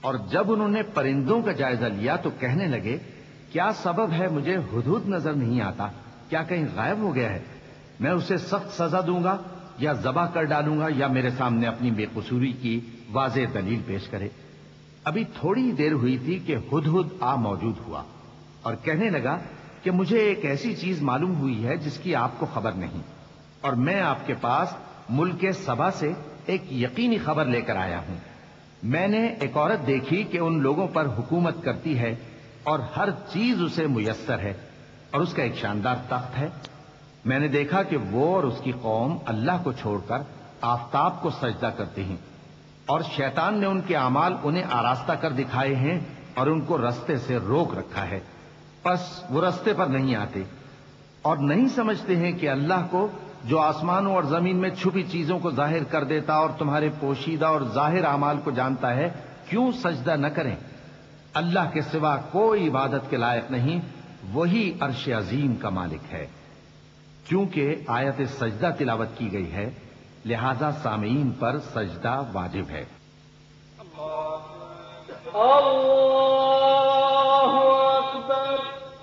اور جب انہوں نے پرندوں کا جائزہ لیا تو کہنے لگے کیا سبب ہے مجھے ہدہد نظر نہیں آتا؟ کیا کہیں غائب ہو گیا ہے؟ میں اسے سخت سزا دوں گا یا ذبح کر ڈالوں گا یا میرے سامنے اپنی بے قصوری کی واضح دلیل پیش کرے۔ ابھی تھوڑی دیر ہوئی تھی کہ ہدہد آ موجود ہوا اور کہنے لگا کہ مجھے ایک ایسی چیز معلوم ہوئی ہے جس کی آپ کو خبر نہیں، اور میں آپ کے پاس ملک سبا سے ایک یقینی خبر لے کر آیا ہوں۔ میں نے ایک عورت دیکھی کہ ان لوگوں پر حکومت کرتی ہے اور ہر چیز اسے میسر ہے، اور اس کا ایک شاندار تخت ہے۔ میں نے دیکھا کہ وہ اور اس کی قوم اللہ کو چھوڑ کر آفتاب کو سجدہ کرتے ہیں، اور شیطان نے ان کے اعمال انہیں آراستہ کر دکھائے ہیں اور ان کو رستے سے روک رکھا ہے، پس وہ رستے پر نہیں آتے اور نہیں سمجھتے ہیں کہ اللہ کو جو آسمانوں اور زمین میں چھپی چیزوں کو ظاہر کر دیتا اور تمہارے پوشیدہ اور ظاہر اعمال کو جانتا ہے، کیوں سجدہ نہ کریں؟ اللہ کے سوا کوئی عبادت کے لائق نہیں، وہی عرش عظیم کا مالک ہے۔ چونکہ آیت سجدہ تلاوت کی گئی ہے لہذا سامعین پر سجدہ واجب ہے۔ اللہ اکبر۔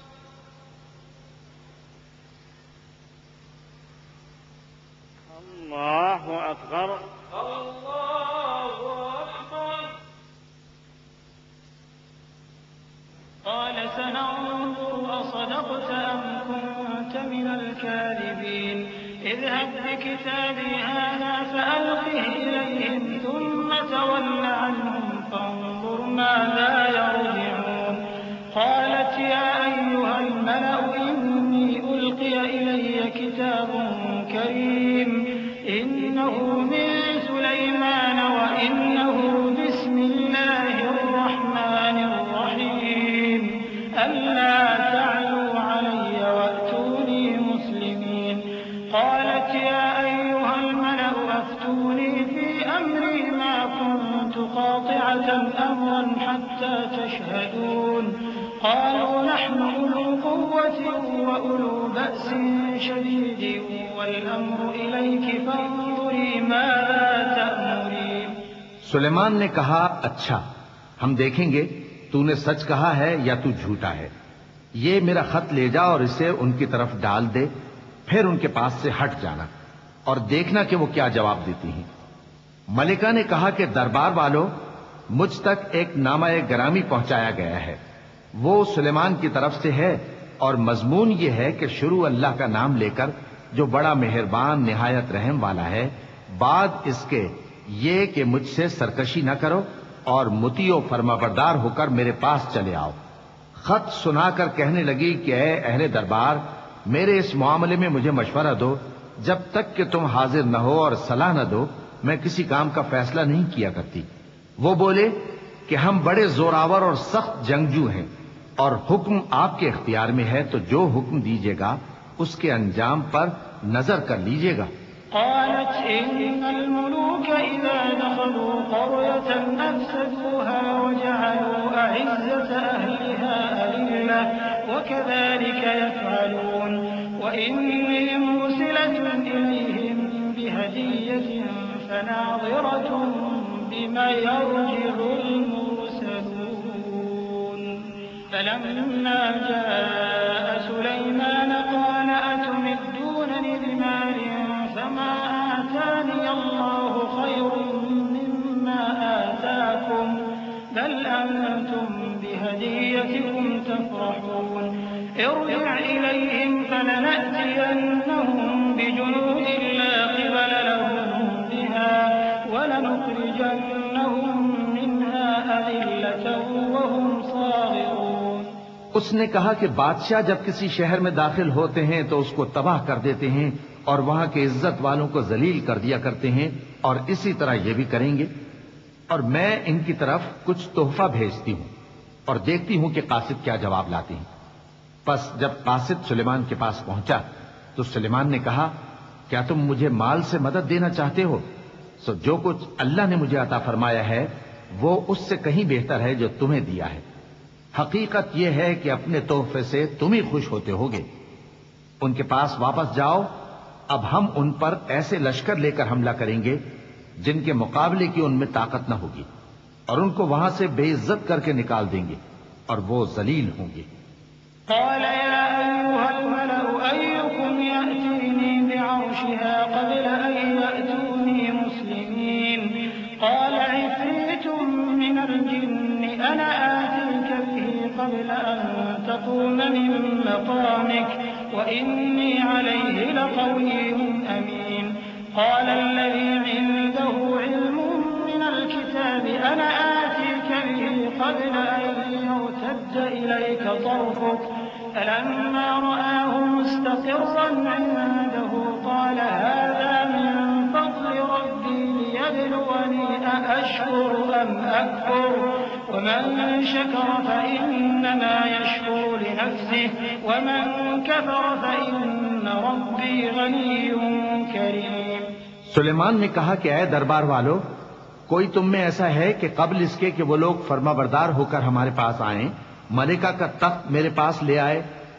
اللہ اکبر۔ اللہ اکبر۔ قال سننظر أصدقت أم كنت من الكاذبين اذهب بكتابي هذا فألقه إليهم ثم تول عنهم فانظر ماذا يرجعون قالت يا أيها الملأ إني ألقي إلي كتاب كريم إنه من سليمان وإنه بسم الله الرحمن الرحيم ألا تعلوا علي وأتوني مسلمين قالت يا أيها الملأ أفتوني في أمري ما كنت قاطعة أمرا حتى تشهدون قالوا نحن أولو قوة وأولو بأس شديد والأمر إليك فانظري ماذا تأمرين۔ سلیمان نے کہا اچھا ہم دیکھیں گے تو نے سچ کہا ہے یا تو جھوٹا ہے، یہ میرا خط لے جا اور اسے ان کی طرف ڈال دے، پھر ان کے پاس سے ہٹ جانا اور دیکھنا کہ وہ کیا جواب دیتی ہیں۔ ملکہ نے کہا کہ دربار والو مجھ تک ایک نامہ گرامی پہنچایا گیا ہے، وہ سلیمان کی طرف سے ہے اور مضمون یہ ہے کہ شروع اللہ کا نام لے کر جو بڑا مہربان نہایت رحم والا ہے، بعد اس کے یہ کہ مجھ سے سرکشی نہ کرو اور مطیع و فرما بردار ہو کر میرے پاس چلے آؤ۔ خط سنا کر کہنے لگی کہ اے اہل دربار میرے اس معاملے میں مجھے مشورہ دو، جب تک کہ تم حاضر نہ ہو اور صلاح نہ دو میں کسی کام کا فیصلہ نہیں کیا کرتی۔ وہ بولے کہ ہم بڑے زوراور اور سخت جنگجو ہیں اور حکم آپ کے اختیار میں ہے، تو جو حکم دیجیے گا اس کے انجام پر نظر کر لیجیے گا۔ قالت إن الملوك إذا دخلوا قرية أفسدوها وجعلوا أعزة أهلها أذلة وكذلك يفعلون وإني مرسلة إليهم بهدية فناظرة بما يرجع المرسلون فلما جاء سليمان قال أتمدونني بمال فما آتاني الله خير مما آتاكم بل أنتم بهديتكم تفرحون ارجع إليهم فلنأتينهم بجنود لا قبل لهم بها ولنخرجنهم منها أذلة وهم صاغرون۔ اس نے کہا کہ بادشاہ جب کسی شہر میں داخل ہوتے ہیں تو اس کو تباہ کر دیتے ہیں اور وہاں کے عزت والوں کو ذلیل کر دیا کرتے ہیں، اور اسی طرح یہ بھی کریں گے، اور میں ان کی طرف کچھ تحفہ بھیجتی ہوں اور دیکھتی ہوں کہ قاصد کیا جواب لاتے ہیں۔ پس جب قاصد سلیمان کے پاس پہنچا تو سلیمان نے کہا کیا تم مجھے مال سے مدد دینا چاہتے ہو؟ سو جو کچھ اللہ نے مجھے عطا فرمایا ہے وہ اس سے کہیں بہتر ہے جو تمہیں دیا ہے۔ حقیقت یہ ہے کہ اپنے تحفے سے تم ہی خوش ہوتے ہوگے۔ ان کے پاس واپس جاؤ، اب ہم ان پر ایسے لشکر لے کر حملہ کریں گے جن کے مقابلے کی ان میں طاقت نہ ہوگی۔ اور ان کو وہاں سے بے عزت کر کے نکال دیں گے اور وہ ذلیل ہوں گے۔ قال يا أيها الملأ أيكم يأتيني بعرشها قبل أن يأتوني مسلمين قال عفريت من الجن أنا آتيك به قبل أن تقوم من مقامك وإني عليه لقوي أمين قال الذي عنده علم من الكتاب أنا آتيك به قبل أن يرتد إليك طرفك فلما رآه مستقرا عنده قال هذا من فضل ربي ليبلوني أأشكر أم أكفر ومن شكر فإنما يشكر لنفسه ومن كفر فإن ربي غني كريم۔ سلیمان نے کہا کہ اے دربار والو، کوئی تم میں ایسا ہے کہ قبل اس کے کہ وہ لوگ فرما بردار ہو کر ہمارے پاس آئیں ملکہ کا تخت میرے پاس لے آئے؟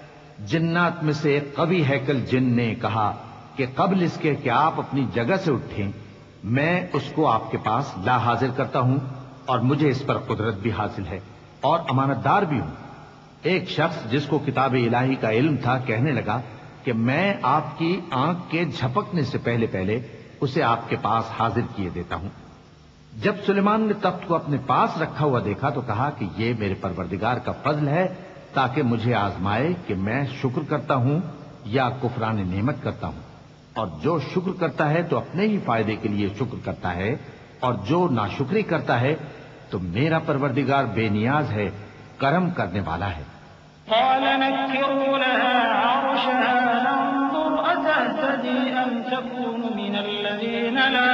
جنات میں سے ایک قوی ہیکل جن نے کہا کہ قبل اس کے کہ آپ اپنی جگہ سے اٹھیں میں اس کو آپ کے پاس لا حاضر کرتا ہوں اور مجھے اس پر قدرت بھی حاصل ہے اور امانت دار بھی ہوں۔ ایک شخص جس کو کتاب الہی کا علم تھا کہنے لگا کہ میں آپ کی آنکھ کے جھپکنے سے پہلے پہلے اسے آپ کے پاس حاضر کیے دیتا ہوں۔ جب سلیمان نے تخت کو اپنے پاس رکھا ہوا دیکھا تو کہا کہ یہ میرے پروردگار کا فضل ہے تاکہ مجھے آزمائے کہ میں شکر کرتا ہوں یا کفران نعمت کرتا ہوں، اور جو شکر کرتا ہے تو اپنے ہی فائدے کے لیے شکر کرتا ہے اور جو ناشکری کرتا ہے تو میرا پروردگار بے نیاز ہے، کرم کرنے والا ہے۔ قال نكروا لها عرشها ننظر أتهتدي أم تكون من الذين لا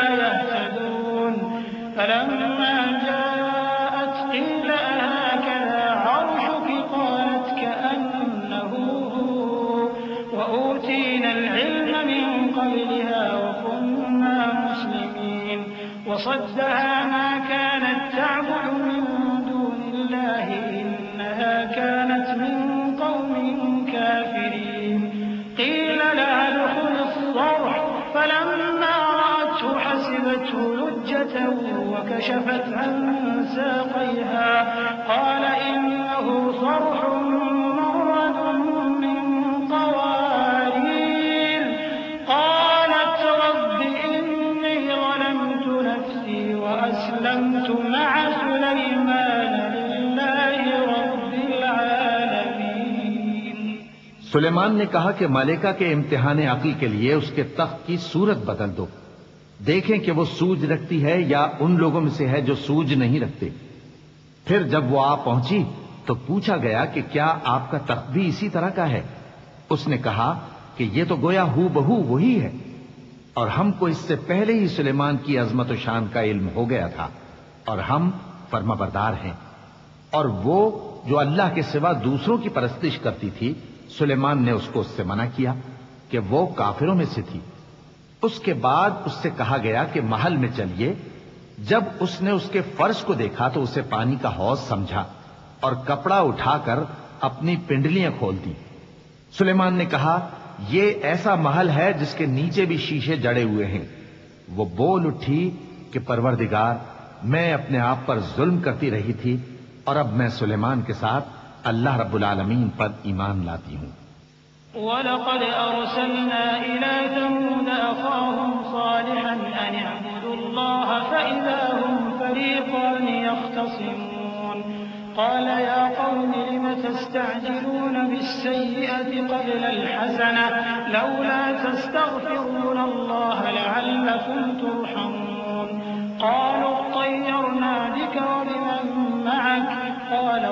يهتدون فلما جاءت قيل أهكذا عرشك قالت كأنه هو وأوتينا العلم من قبلها وكنا مسلمين وصدها ما كانت تعبد من دون الله إنها كانت من قوم كافرين قيل لها ادخل الصرح فلما رأته حسبته لجة وكشفت عن ساقيها قال إنه صرح ممرد من قوارير قالت رب إني ظلمت نفسي وأسلمت مع سليمان لله رب العالمين۔ سلیمان نے کہا کہ ملکہ کے امتحان عقل کے لیے اس کے تخت کی صورت بدل دو، دیکھیں کہ وہ سوج رکھتی ہے یا ان لوگوں میں سے ہے جو سوج نہیں رکھتے۔ پھر جب وہ آ پہنچی تو پوچھا گیا کہ کیا آپ کا تخت بھی اسی طرح کا ہے؟ اس نے کہا کہ یہ تو گویا ہو بہو وہی ہے، اور ہم کو اس سے پہلے ہی سلیمان کی عظمت و شان کا علم ہو گیا تھا اور ہم فرما بردار ہیں۔ اور وہ جو اللہ کے سوا دوسروں کی پرستش کرتی تھی سلیمان نے اس کو اس سے منع کیا کہ وہ کافروں میں سے تھی۔ اس کے بعد اس سے کہا گیا کہ محل میں چلیے۔ جب اس نے اس کے فرش کو دیکھا تو اسے پانی کا حوض سمجھا اور کپڑا اٹھا کر اپنی پنڈلیاں کھول دی۔ سلیمان نے کہا یہ ایسا محل ہے جس کے نیچے بھی شیشے جڑے ہوئے ہیں۔ وہ بول اٹھی کہ پروردگار میں اپنے آپ پر ظلم کرتی رہی تھی اور اب میں سلیمان کے ساتھ اللہ رب العالمین پر ایمان لاتی ہوں۔ وَلَقَدْ أَرْسَلْنَا إِلَى ثَمُودَ أَخَاهُمْ صَالِحًا أَنِ اعْبُدُوا اللَّهَ فَإِذَا هُمْ فَرِيقَانِ يَخْتَصِمُونَ قَالَ يَا قَوْمِ لِمَ تَسْتَعْجِلُونَ بِالسَّيِّئَةِ قَبْلَ الْحَسَنَةِ لَوْلَا تَسْتَغْفِرُونَ اللَّهَ لَعَلَّكُمْ تُرْحَمُونَ قَالُوا اطَّيَّرْنَا بِكَ وَبِمَن مَّعَكَ قَالَ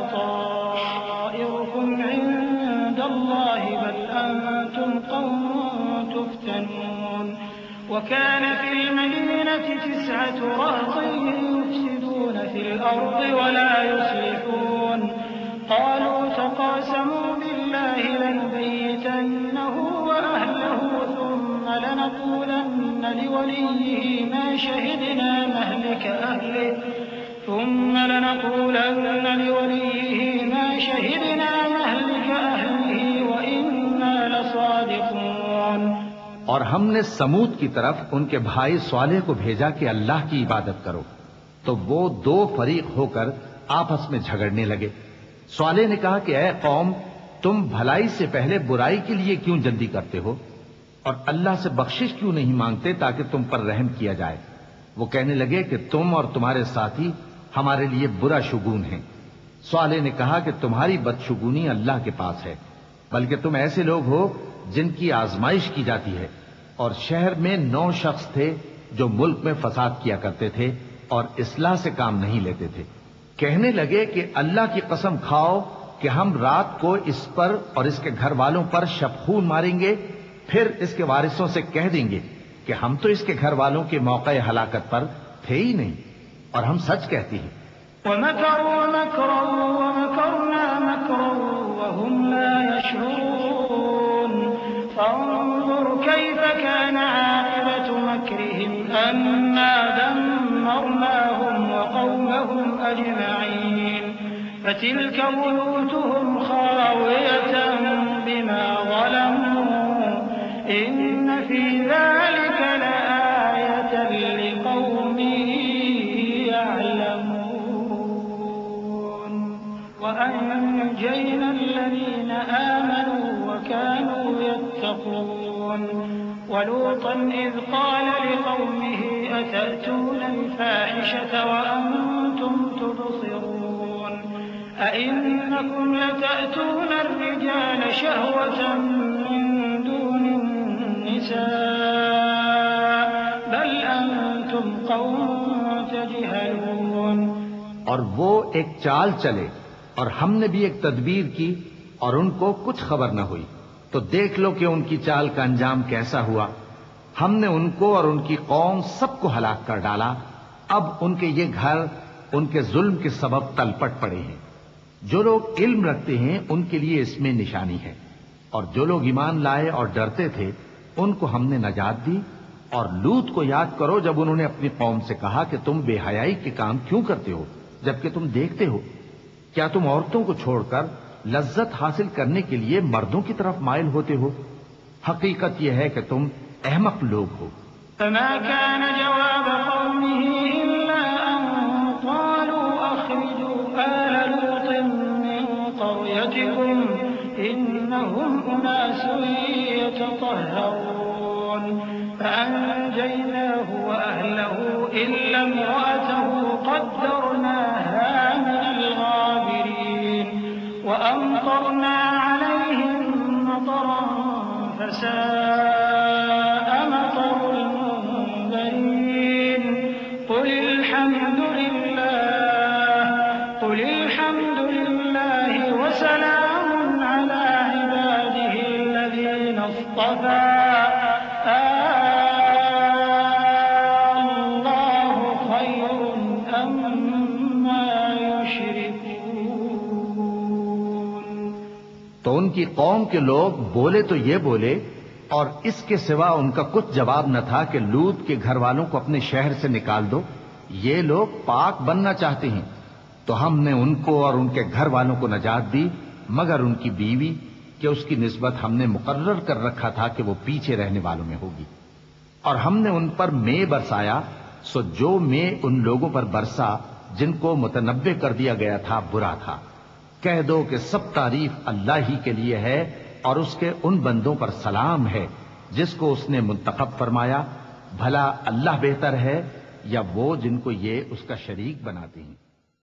طَائِرُكُمْ عِندَ اللَّهِ بَلْ أَنتُمْ قَوْمٌ تُفْتَنُونَ وَكَانَ فِي الْمَدِينَةِ تِسْعَةُ رَهْطٍ يُفْسِدُونَ فِي الْأَرْضِ وَلَا يُصْلِحُونَ قَالُوا تَقَاسَمُوا بِاللَّهِ لَنُبَيِّتَنَّهُ وَأَهْلَهُ ثُمَّ لَنَقُولَنَّ لِوَلِيِّهِ مَا شَهِدْنَا مَهْلِكَ أَهْلِهِ ثم لنقولن لوليه ما شهدنا مهلك أهله وإنا لصادقون۔ اور ہم نے سمود کی طرف ان کے بھائی صالح کو بھیجا کہ اللہ کی عبادت کرو، تو وہ دو فریق ہو کر آپس میں جھگڑنے لگے۔ صالح نے کہا کہ اے قوم، تم بھلائی سے پہلے برائی کے لیے کیوں جلدی کرتے ہو اور اللہ سے بخشش کیوں نہیں مانگتے تاکہ تم پر رحم کیا جائے؟ وہ کہنے لگے کہ تم اور تمہارے ساتھی ہمارے لیے برا شگون ہیں۔ صالح نے کہا کہ تمہاری بدشگونی اللہ کے پاس ہے، بلکہ تم ایسے لوگ ہو جن کی آزمائش کی جاتی ہے۔ اور شہر میں نو شخص تھے جو ملک میں فساد کیا کرتے تھے اور اصلاح سے کام نہیں لیتے تھے۔ کہنے لگے کہ اللہ کی قسم کھاؤ کہ ہم رات کو اس پر اور اس کے گھر والوں پر شبخون ماریں گے، پھر اس کے وارثوں سے کہہ دیں گے کہ ہم تو اس کے گھر والوں کے موقع ہلاکت پر تھے ہی نہیں، اور ہم سچ کہتے ہیں۔ وَمَكَرُوا مَكْرًا وَمَكَرْنَا مَكْرًا وَهُمْ لَا يَشْعُرُونَ فَانظُرْ كَيْفَ كَانَ عَاقِبَةُ مَكْرِهِمْ أَنَّا دَمَّرْنَاهُمْ وَقَوْمَهُمْ أَجْمَعِينَ فَتِلْكَ بُيُوتُهُمْ خَاوِيَةً بِمَا ظَلَمُوا إِنَّ فِي ذَلِكَ لَآيَةً لِقَوْمٍ يَعْلَمُونَ وَأَنجَيْنَا الَّذِينَ آمَنُوا وَكَانُوا يَتَّقُونَ وَلُوطًا إِذْ قَالَ لِقَوْمِهِ أَتَأْتُونَ الْفَاحِشَةَ وَأَنتُمْ تُبْصِرُونَ أَإِنَّكُمْ لَتَأْتُونَ الرِّجَالَ شَهْوَةً مِّن دُونِ النِّسَاءِ بَلْ أَنتُمْ قَوْمٌ تَجْهَلُونَ۔ اور وہ ایک چال چلے اور ہم نے بھی ایک تدبیر کی اور ان کو کچھ خبر نہ ہوئی، تو دیکھ لو کہ ان کی چال کا انجام کیسا ہوا۔ ہم نے ان کو اور ان کی قوم سب کو ہلاک کر ڈالا۔ اب ان کے یہ گھر ان کے ظلم کے سبب تلپٹ پڑے ہیں۔ جو لوگ علم رکھتے ہیں ان کے لیے اس میں نشانی ہے، اور جو لوگ ایمان لائے اور ڈرتے تھے ان کو ہم نے نجات دی۔ اور لوط کو یاد کرو جب انہوں نے اپنی قوم سے کہا کہ تم بے حیائی کے کام کیوں کرتے ہو جبکہ تم دیکھتے ہو؟ کیا تم عورتوں کو چھوڑ کر لذت حاصل کرنے کے لیے مردوں کی طرف مائل ہوتے ہو؟ حقیقت یہ ہے کہ تم احمق لوگ ہو۔ فما كان جواب قومه إلا أن قالوا أخرجوا آل لوط من قريتكم إنهم أناس يتطهرون فأنجيناه وأهله إلا امرأته قدرناها من الغابرين وأمطرنا عليهم مطرا فساء مطر المنذرين قل الحمد لله قل الحمد لله وسلام على عباده الذين اصطفى الله خير أما يشركون۔ تو ان کی قوم کے لوگ بولے تو یہ بولے، اور اس کے سوا ان کا کچھ جواب نہ تھا کہ لوط کے گھر والوں کو اپنے شہر سے نکال دو، یہ لوگ پاک بننا چاہتے ہیں۔ تو ہم نے ان کو اور ان کے گھر والوں کو نجات دی، مگر ان کی بیوی کہ اس کی نسبت ہم نے مقرر کر رکھا تھا کہ وہ پیچھے رہنے والوں میں ہوگی۔ اور ہم نے ان پر مے برسایا، سو جو مے ان لوگوں پر برسا جن کو متنبع کر دیا گیا تھا برا تھا۔ کہہ دو کہ سب تعریف اللہ ہی کے لیے ہے، اور اس کے ان بندوں پر سلام ہے جس کو اس نے منتخب فرمایا۔ بھلا اللہ بہتر ہے یا وہ جن کو یہ اس کا شریک بناتے ہیں؟